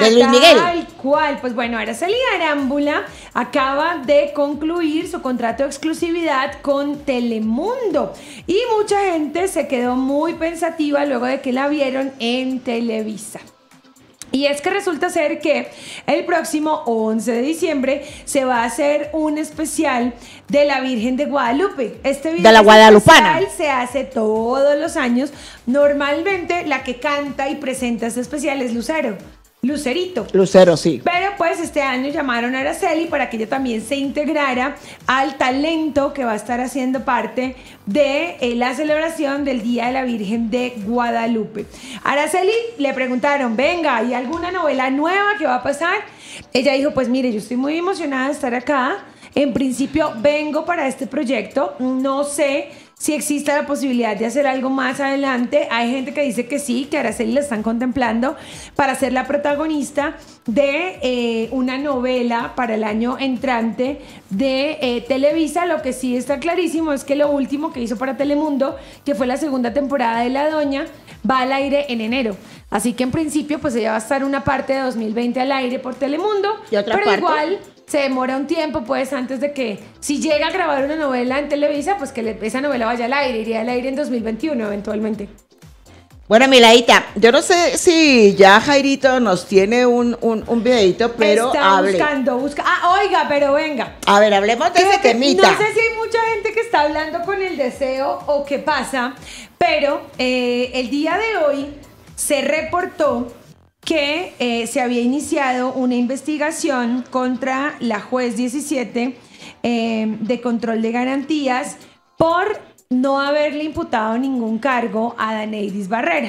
Tal cual. Pues bueno, Araceli Arámbula acaba de concluir su contrato de exclusividad con Telemundo. Y mucha gente se quedó muy pensativa luego de que la vieron en Televisa. Y es que resulta ser que el próximo 11 de diciembre se va a hacer un especial de la Virgen de Guadalupe. Este video de la Guadalupana se hace todos los años. Normalmente la que canta y presenta este especial es Lucerito. Lucero, sí. Pero pues este año llamaron a Araceli para que ella también se integrara al talento que va a estar haciendo parte de la celebración del Día de la Virgen de Guadalupe. A Araceli le preguntaron, venga, ¿hay alguna novela nueva que va a pasar? Ella dijo, pues mire, yo estoy muy emocionada de estar acá. En principio vengo para este proyecto, no sé si existe la posibilidad de hacer algo más adelante. Hay gente que dice que sí, que Araceli la están contemplando para ser la protagonista de una novela para el año entrante de Televisa. Lo que sí está clarísimo es que lo último que hizo para Telemundo, que fue la segunda temporada de La Doña, va al aire en enero. Así que en principio pues ella va a estar una parte de 2020 al aire por Telemundo, ¿y otra pero parte? Igual se demora un tiempo, pues, antes de que, si llega a grabar una novela en Televisa, pues que esa novela vaya al aire, iría al aire en 2021 eventualmente. Bueno, Milaita, yo no sé si ya Jairito nos tiene un videito, pero busca. Oiga, pero venga. A ver, hablemos de ese temita. No sé si hay mucha gente que está hablando con el deseo o qué pasa, pero el día de hoy se reportó que se había iniciado una investigación contra la juez 17 de control de garantías por no haberle imputado ningún cargo a Daneidis Barrera.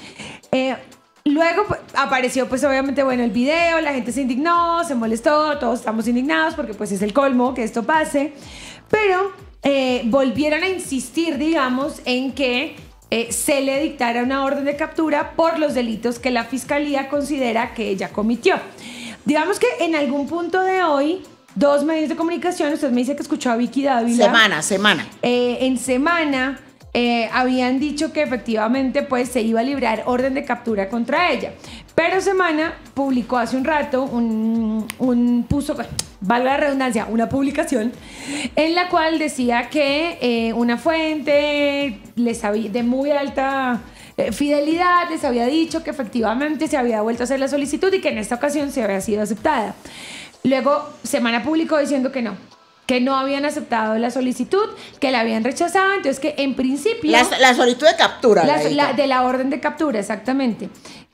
Luego apareció pues obviamente el video, la gente se indignó, se molestó, todos estamos indignados porque pues es el colmo que esto pase, pero volvieron a insistir, digamos, en que se le dictara una orden de captura por los delitos que la fiscalía considera que ella cometió. Digamos que en algún punto de hoy, dos medios de comunicación, usted me dice que escuchó a Vicky Dávila. Semana. En Semana habían dicho que efectivamente pues se iba a librar orden de captura contra ella. Pero Pero Semana publicó hace un rato puso, valga la redundancia, una publicación en la cual decía que una fuente de muy alta fidelidad les había dicho que efectivamente se había vuelto a hacer la solicitud y que en esta ocasión se había sido aceptada. Luego Semana publicó diciendo que no habían aceptado la solicitud, que la habían rechazado, entonces que en principio... La solicitud de captura. De la orden de captura, exactamente.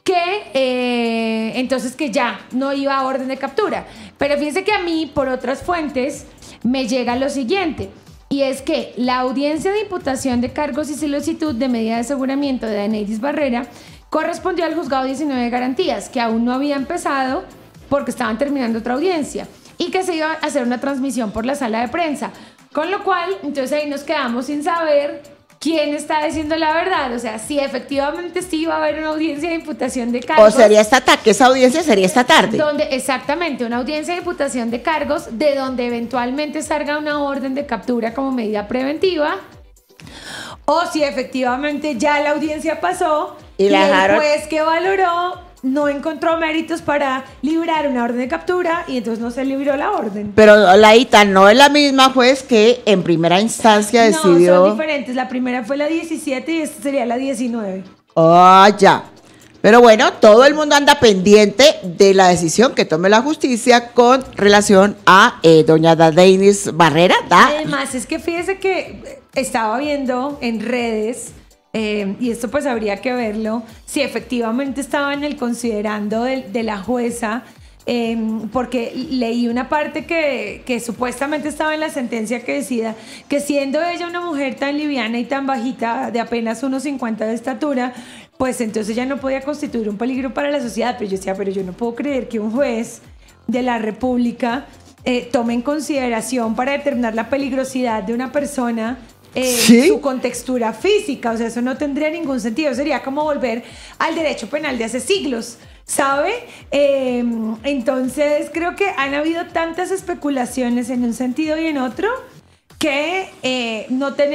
Que entonces que ya no iba a orden de captura. Pero fíjense que a mí, por otras fuentes, me llega lo siguiente, y es que la audiencia de imputación de cargos y solicitud de medida de aseguramiento de Daneidis Barrera correspondió al juzgado 19 de garantías, que aún no había empezado porque estaban terminando otra audiencia, y que se iba a hacer una transmisión por la sala de prensa. Con lo cual, entonces ahí nos quedamos sin saber quién está diciendo la verdad. O sea, si efectivamente sí va a haber una audiencia de imputación de cargos. O sería esa audiencia sería esta tarde. Exactamente, una audiencia de imputación de cargos, de donde eventualmente salga una orden de captura como medida preventiva. O si efectivamente ya la audiencia pasó y el juez que valoró no encontró méritos para librar una orden de captura y entonces no se libró la orden. Pero Laita, no es la misma juez que en primera instancia decidió... No, son diferentes. La primera fue la 17 y esta sería la 19. Ya. Pero bueno, todo el mundo anda pendiente de la decisión que tome la justicia con relación a doña Daneidis Barrera. Además, es que fíjese que estaba viendo en redes... y esto pues habría que verlo, si efectivamente estaba en el considerando de la jueza, porque leí una parte que supuestamente estaba en la sentencia que decía que siendo ella una mujer tan liviana y tan bajita, de apenas 1,50 de estatura, pues entonces ella no podía constituir un peligro para la sociedad. Pero yo decía, pero yo no puedo creer que un juez de la República tome en consideración para determinar la peligrosidad de una persona su contextura física. O sea, eso no tendría ningún sentido. Sería como volver al derecho penal de hace siglos, ¿sabe? Entonces creo que han habido tantas especulaciones en un sentido y en otro que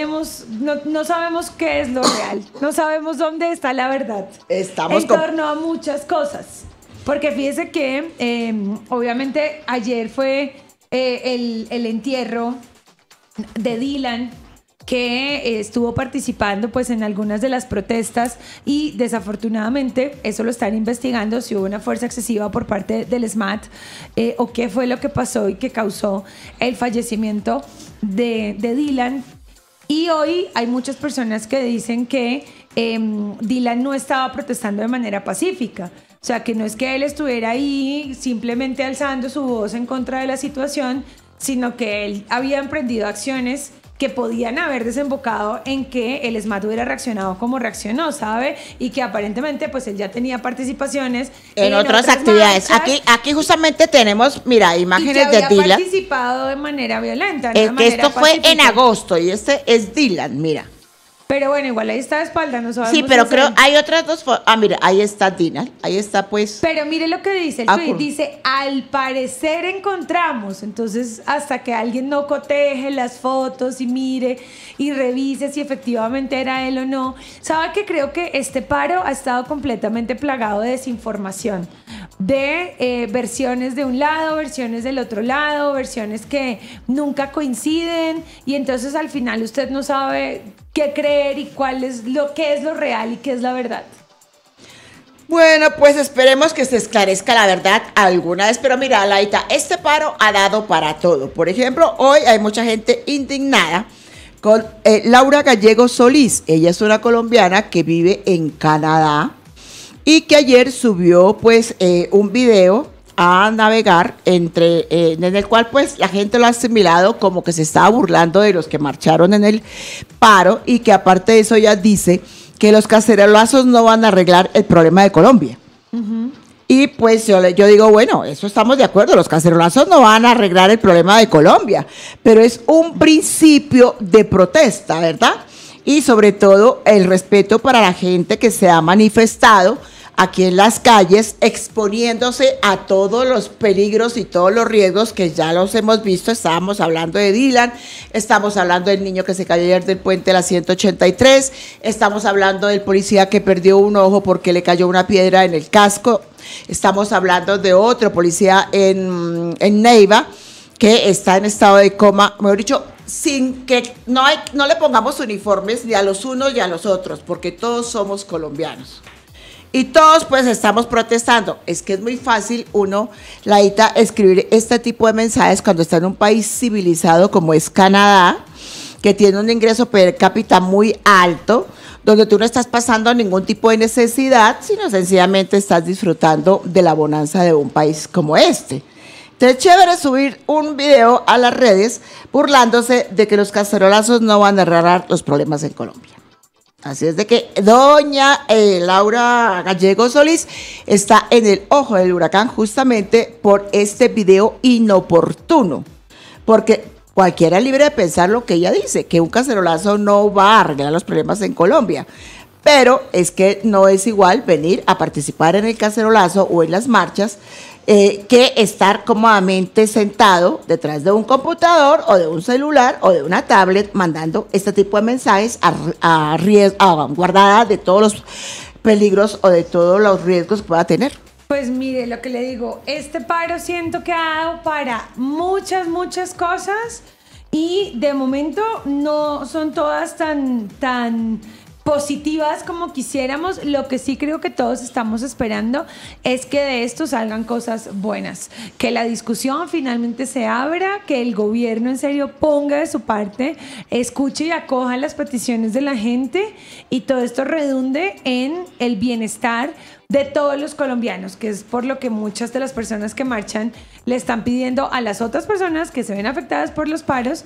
no sabemos qué es lo real, no sabemos dónde está la verdad en torno a muchas cosas. Porque fíjese que obviamente ayer fue el entierro de Dylan, que estuvo participando pues en algunas de las protestas, y desafortunadamente eso lo están investigando, si hubo una fuerza excesiva por parte del SMAT o qué fue lo que pasó y que causó el fallecimiento de Dylan. Y hoy hay muchas personas que dicen que Dylan no estaba protestando de manera pacífica. O sea, que no es que él estuviera ahí simplemente alzando su voz en contra de la situación, sino que él había emprendido acciones que podían haber desembocado en que el SMAT hubiera reaccionado como reaccionó, ¿sabe? Y que aparentemente pues él ya tenía participaciones en otras actividades. Aquí justamente tenemos, mira, imágenes de Dylan. Y que había participado de manera violenta. Que esto fue en agosto y este es Dylan, mira. Pero bueno, igual ahí está de espalda, no sabemos. Sí, pero creo hay otras dos fotos. Mira, ahí está Dylan, ahí está pues. Pero mire lo que dice el tweet, dice, al parecer encontramos. Entonces, hasta que alguien no coteje las fotos y mire y revise si efectivamente era él o no. ¿Sabe que creo que este paro ha estado completamente plagado de desinformación? De versiones de un lado, versiones del otro lado, versiones que nunca coinciden, y entonces al final usted no sabe qué creer y qué es lo real y qué es la verdad. Bueno, pues esperemos que se esclarezca la verdad alguna vez. Pero mira, Laita, este paro ha dado para todo. Por ejemplo, hoy hay mucha gente indignada con Laura Gallego Solís. Ella es una colombiana que vive en Canadá y que ayer subió pues un video a navegar en el cual pues la gente lo ha asimilado como que se estaba burlando de los que marcharon en el paro, y que aparte de eso ella dice que los cacerolazos no van a arreglar el problema de Colombia. Y pues yo digo, bueno, eso estamos de acuerdo, los cacerolazos no van a arreglar el problema de Colombia, pero es un principio de protesta, ¿verdad? Y sobre todo el respeto para la gente que se ha manifestado aquí en las calles, exponiéndose a todos los peligros y todos los riesgos que ya los hemos visto. Estábamos hablando de Dylan, estamos hablando del niño que se cayó ayer del puente de la 183, estamos hablando del policía que perdió un ojo porque le cayó una piedra en el casco. Estamos hablando de otro policía en Neiva que está en estado de coma, mejor dicho, sin que no le pongamos uniformes ni a los unos ni a los otros, porque todos somos colombianos. Y todos pues estamos protestando. Es que es muy fácil Laita, escribir este tipo de mensajes cuando está en un país civilizado como es Canadá, que tiene un ingreso per cápita muy alto, donde tú no estás pasando ningún tipo de necesidad, sino sencillamente estás disfrutando de la bonanza de un país como este. Entonces, chévere subir un video a las redes burlándose de que los cacerolazos no van a arreglar los problemas en Colombia. Así es de que doña Laura Gallego Solís está en el ojo del huracán justamente por este video inoportuno, porque cualquiera es libre de pensar lo que ella dice, que un cacerolazo no va a arreglar los problemas en Colombia. Pero es que no es igual venir a participar en el cacerolazo o en las marchas que estar cómodamente sentado detrás de un computador o de un celular o de una tablet mandando este tipo de mensajes a guardada de todos los peligros o de todos los riesgos que pueda tener. Pues mire, lo que le digo, este paro siento que ha dado para muchas cosas y de momento no son todas tan positivas como quisiéramos. Lo que sí creo que todos estamos esperando es que de esto salgan cosas buenas, que la discusión finalmente se abra, que el gobierno en serio ponga de su parte, escuche y acoja las peticiones de la gente y todo esto redunde en el bienestar de todos los colombianos, que es por lo que muchas de las personas que marchan le están pidiendo a las otras personas que se ven afectadas por los paros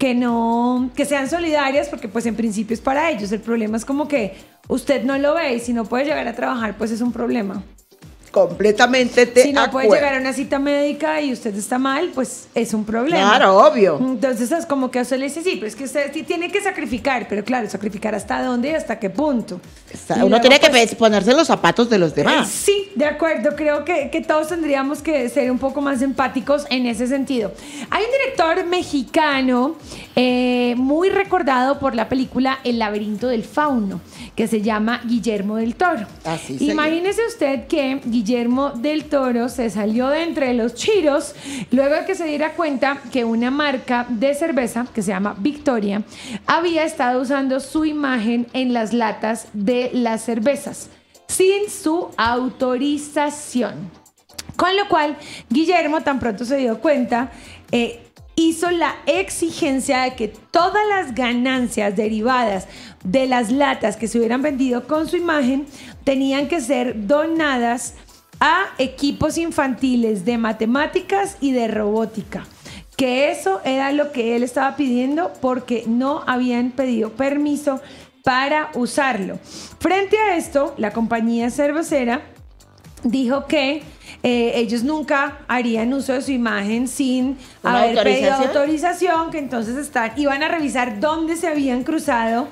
que sean solidarias, porque pues en principio es para ellos. El problema es como que usted no lo ve y si no puede llegar a trabajar, pues es un problema. Completamente Si no puede llegar a una cita médica y usted está mal, pues es un problema. Claro, obvio. Entonces es como que a usted le dice, sí, pero es que usted tiene que sacrificar, pero claro, sacrificar hasta dónde y hasta qué punto. Uno tiene que ponerse los zapatos de los demás. Sí, de acuerdo, creo que todos tendríamos que ser un poco más empáticos en ese sentido. Hay un director mexicano muy recordado por la película El laberinto del fauno, que se llama Guillermo del Toro. Así Imagínese usted que Guillermo del Toro se salió de entre los chiros luego de que se diera cuenta que una marca de cerveza que se llama Victoria había estado usando su imagen en las latas de las cervezas sin su autorización. Con lo cual, Guillermo tan pronto se dio cuenta, hizo la exigencia de que todas las ganancias derivadas de las latas que se hubieran vendido con su imagen tenían que ser donadas a equipos infantiles de matemáticas y de robótica, que eso era lo que él estaba pidiendo porque no habían pedido permiso para usarlo. Frente a esto, la compañía cervecera dijo que ellos nunca harían uso de su imagen sin haber pedido autorización, que entonces iban a revisar dónde se habían cruzado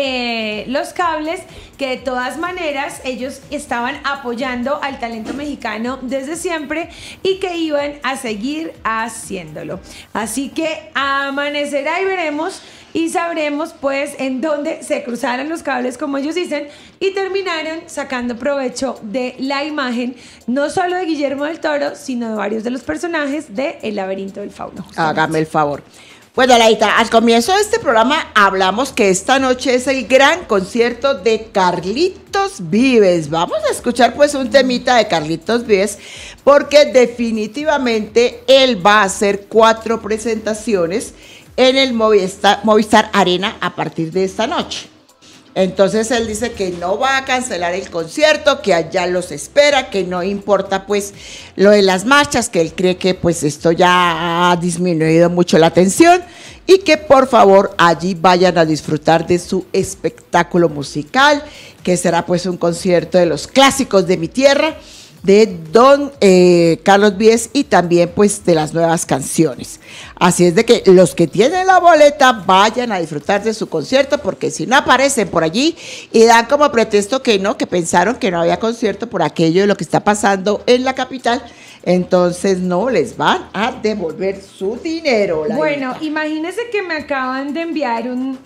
los cables, que de todas maneras ellos estaban apoyando al talento mexicano desde siempre y que iban a seguir haciéndolo. Así que amanecerá y veremos y sabremos pues en dónde se cruzaron los cables, como ellos dicen, y terminaron sacando provecho de la imagen no solo de Guillermo del Toro, sino de varios de los personajes de El laberinto del fauno. Hágame el favor. Bueno, Laita, al comienzo de este programa hablamos que esta noche es el gran concierto de Carlitos Vives. Vamos a escuchar pues un temita de Carlitos Vives porque definitivamente él va a hacer 4 presentaciones en el Movistar Arena a partir de esta noche. Entonces él dice que no va a cancelar el concierto, que allá los espera, que no importa pues lo de las marchas, que él cree que pues esto ya ha disminuido mucho la tensión y que por favor allí vayan a disfrutar de su espectáculo musical, que será pues un concierto de los clásicos de mi tierra, de don Carlos Vives y también pues de las nuevas canciones. Así es de que los que tienen la boleta vayan a disfrutar de su concierto, porque si no aparecen por allí y dan como pretexto que no, que pensaron que no había concierto por aquello de lo que está pasando en la capital, entonces no les van a devolver su dinero. Bueno, imagínense que me acaban de enviar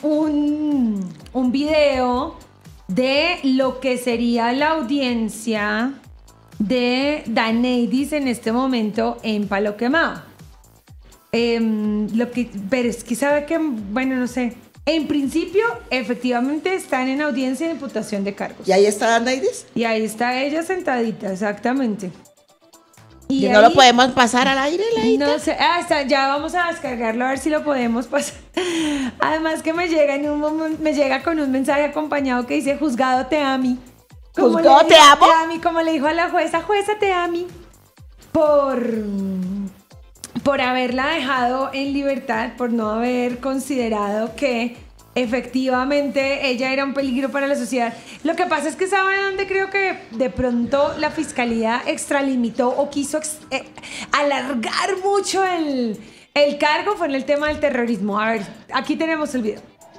un video de lo que sería la audiencia de Daneidis en este momento en Palo Quemado. Pero es que sabe que, bueno, no sé. En principio, efectivamente, están en audiencia de imputación de cargos. ¿Y ahí está Daneidis? Y ahí está ella sentadita, exactamente. ¿Y no lo podemos pasar al aire, Laita? No sé, ya vamos a descargarlo a ver si lo podemos pasar. Además que me llega con un mensaje acompañado que dice: juzgado te ami. ¿Juzgado te amo? Te ami, como le dijo a la jueza te ami. Por haberla dejado en libertad, por no haber considerado que efectivamente ella era un peligro para la sociedad. Lo que pasa es que ¿saben dónde creo que de pronto la fiscalía extralimitó o quiso alargar mucho el cargo? Fue en el tema del terrorismo. A ver, aquí tenemos el video.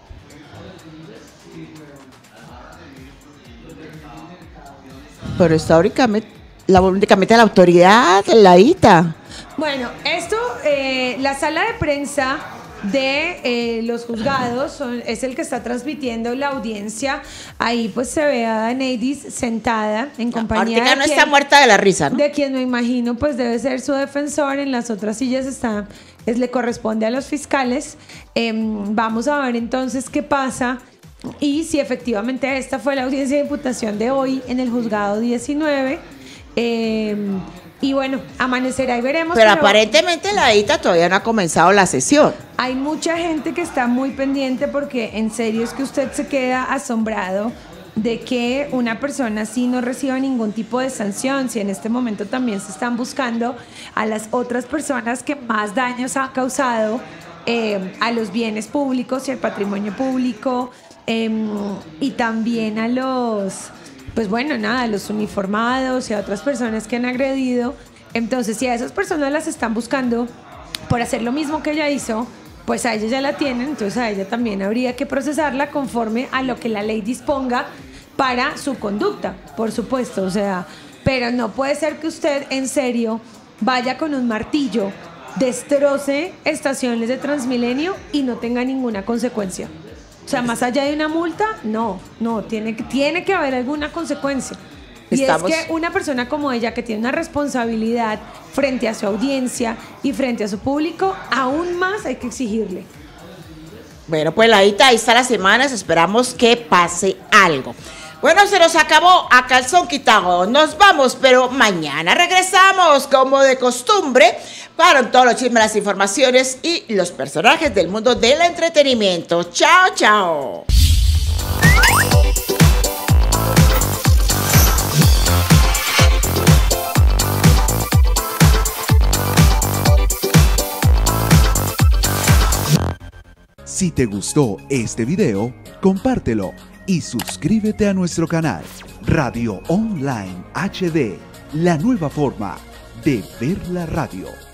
Pero está únicamente la autoridad, Laita. Bueno, esto, la sala de prensa de los juzgados es el que está transmitiendo la audiencia. Ahí pues se ve a Daneidis sentada en compañía Ortega no está muerta de la risa, ¿no? De quien me imagino pues debe ser su defensor. En las otras sillas le corresponde a los fiscales. Vamos a ver entonces qué pasa y si efectivamente esta fue la audiencia de imputación de hoy en el juzgado 19. Y bueno, amanecerá y veremos. Pero aparentemente Laita todavía no ha comenzado la sesión. Hay mucha gente que está muy pendiente porque en serio es que usted se queda asombrado de que una persona así no reciba ningún tipo de sanción. Si en este momento también se están buscando a las otras personas que más daños han causado a los bienes públicos y al patrimonio público, y también a los... pues bueno, nada, a los uniformados y a otras personas que han agredido. Entonces, si a esas personas las están buscando por hacer lo mismo que ella hizo, pues a ella ya la tienen, entonces a ella también habría que procesarla conforme a lo que la ley disponga para su conducta, por supuesto. O sea, pero no puede ser que usted en serio vaya con un martillo, destroce estaciones de Transmilenio y no tenga ninguna consecuencia. O sea, más allá de una multa, no, tiene que haber alguna consecuencia. Y es que una persona como ella, que tiene una responsabilidad frente a su audiencia y frente a su público, aún más hay que exigirle. Bueno, pues ahí está las semanas, esperamos que pase algo. Bueno, se nos acabó a calzón quitado. Nos vamos, pero mañana regresamos como de costumbre para todos los chismes, las informaciones y los personajes del mundo del entretenimiento. Chao, chao. Si te gustó este video, compártelo y suscríbete a nuestro canal Radio Online HD, la nueva forma de ver la radio.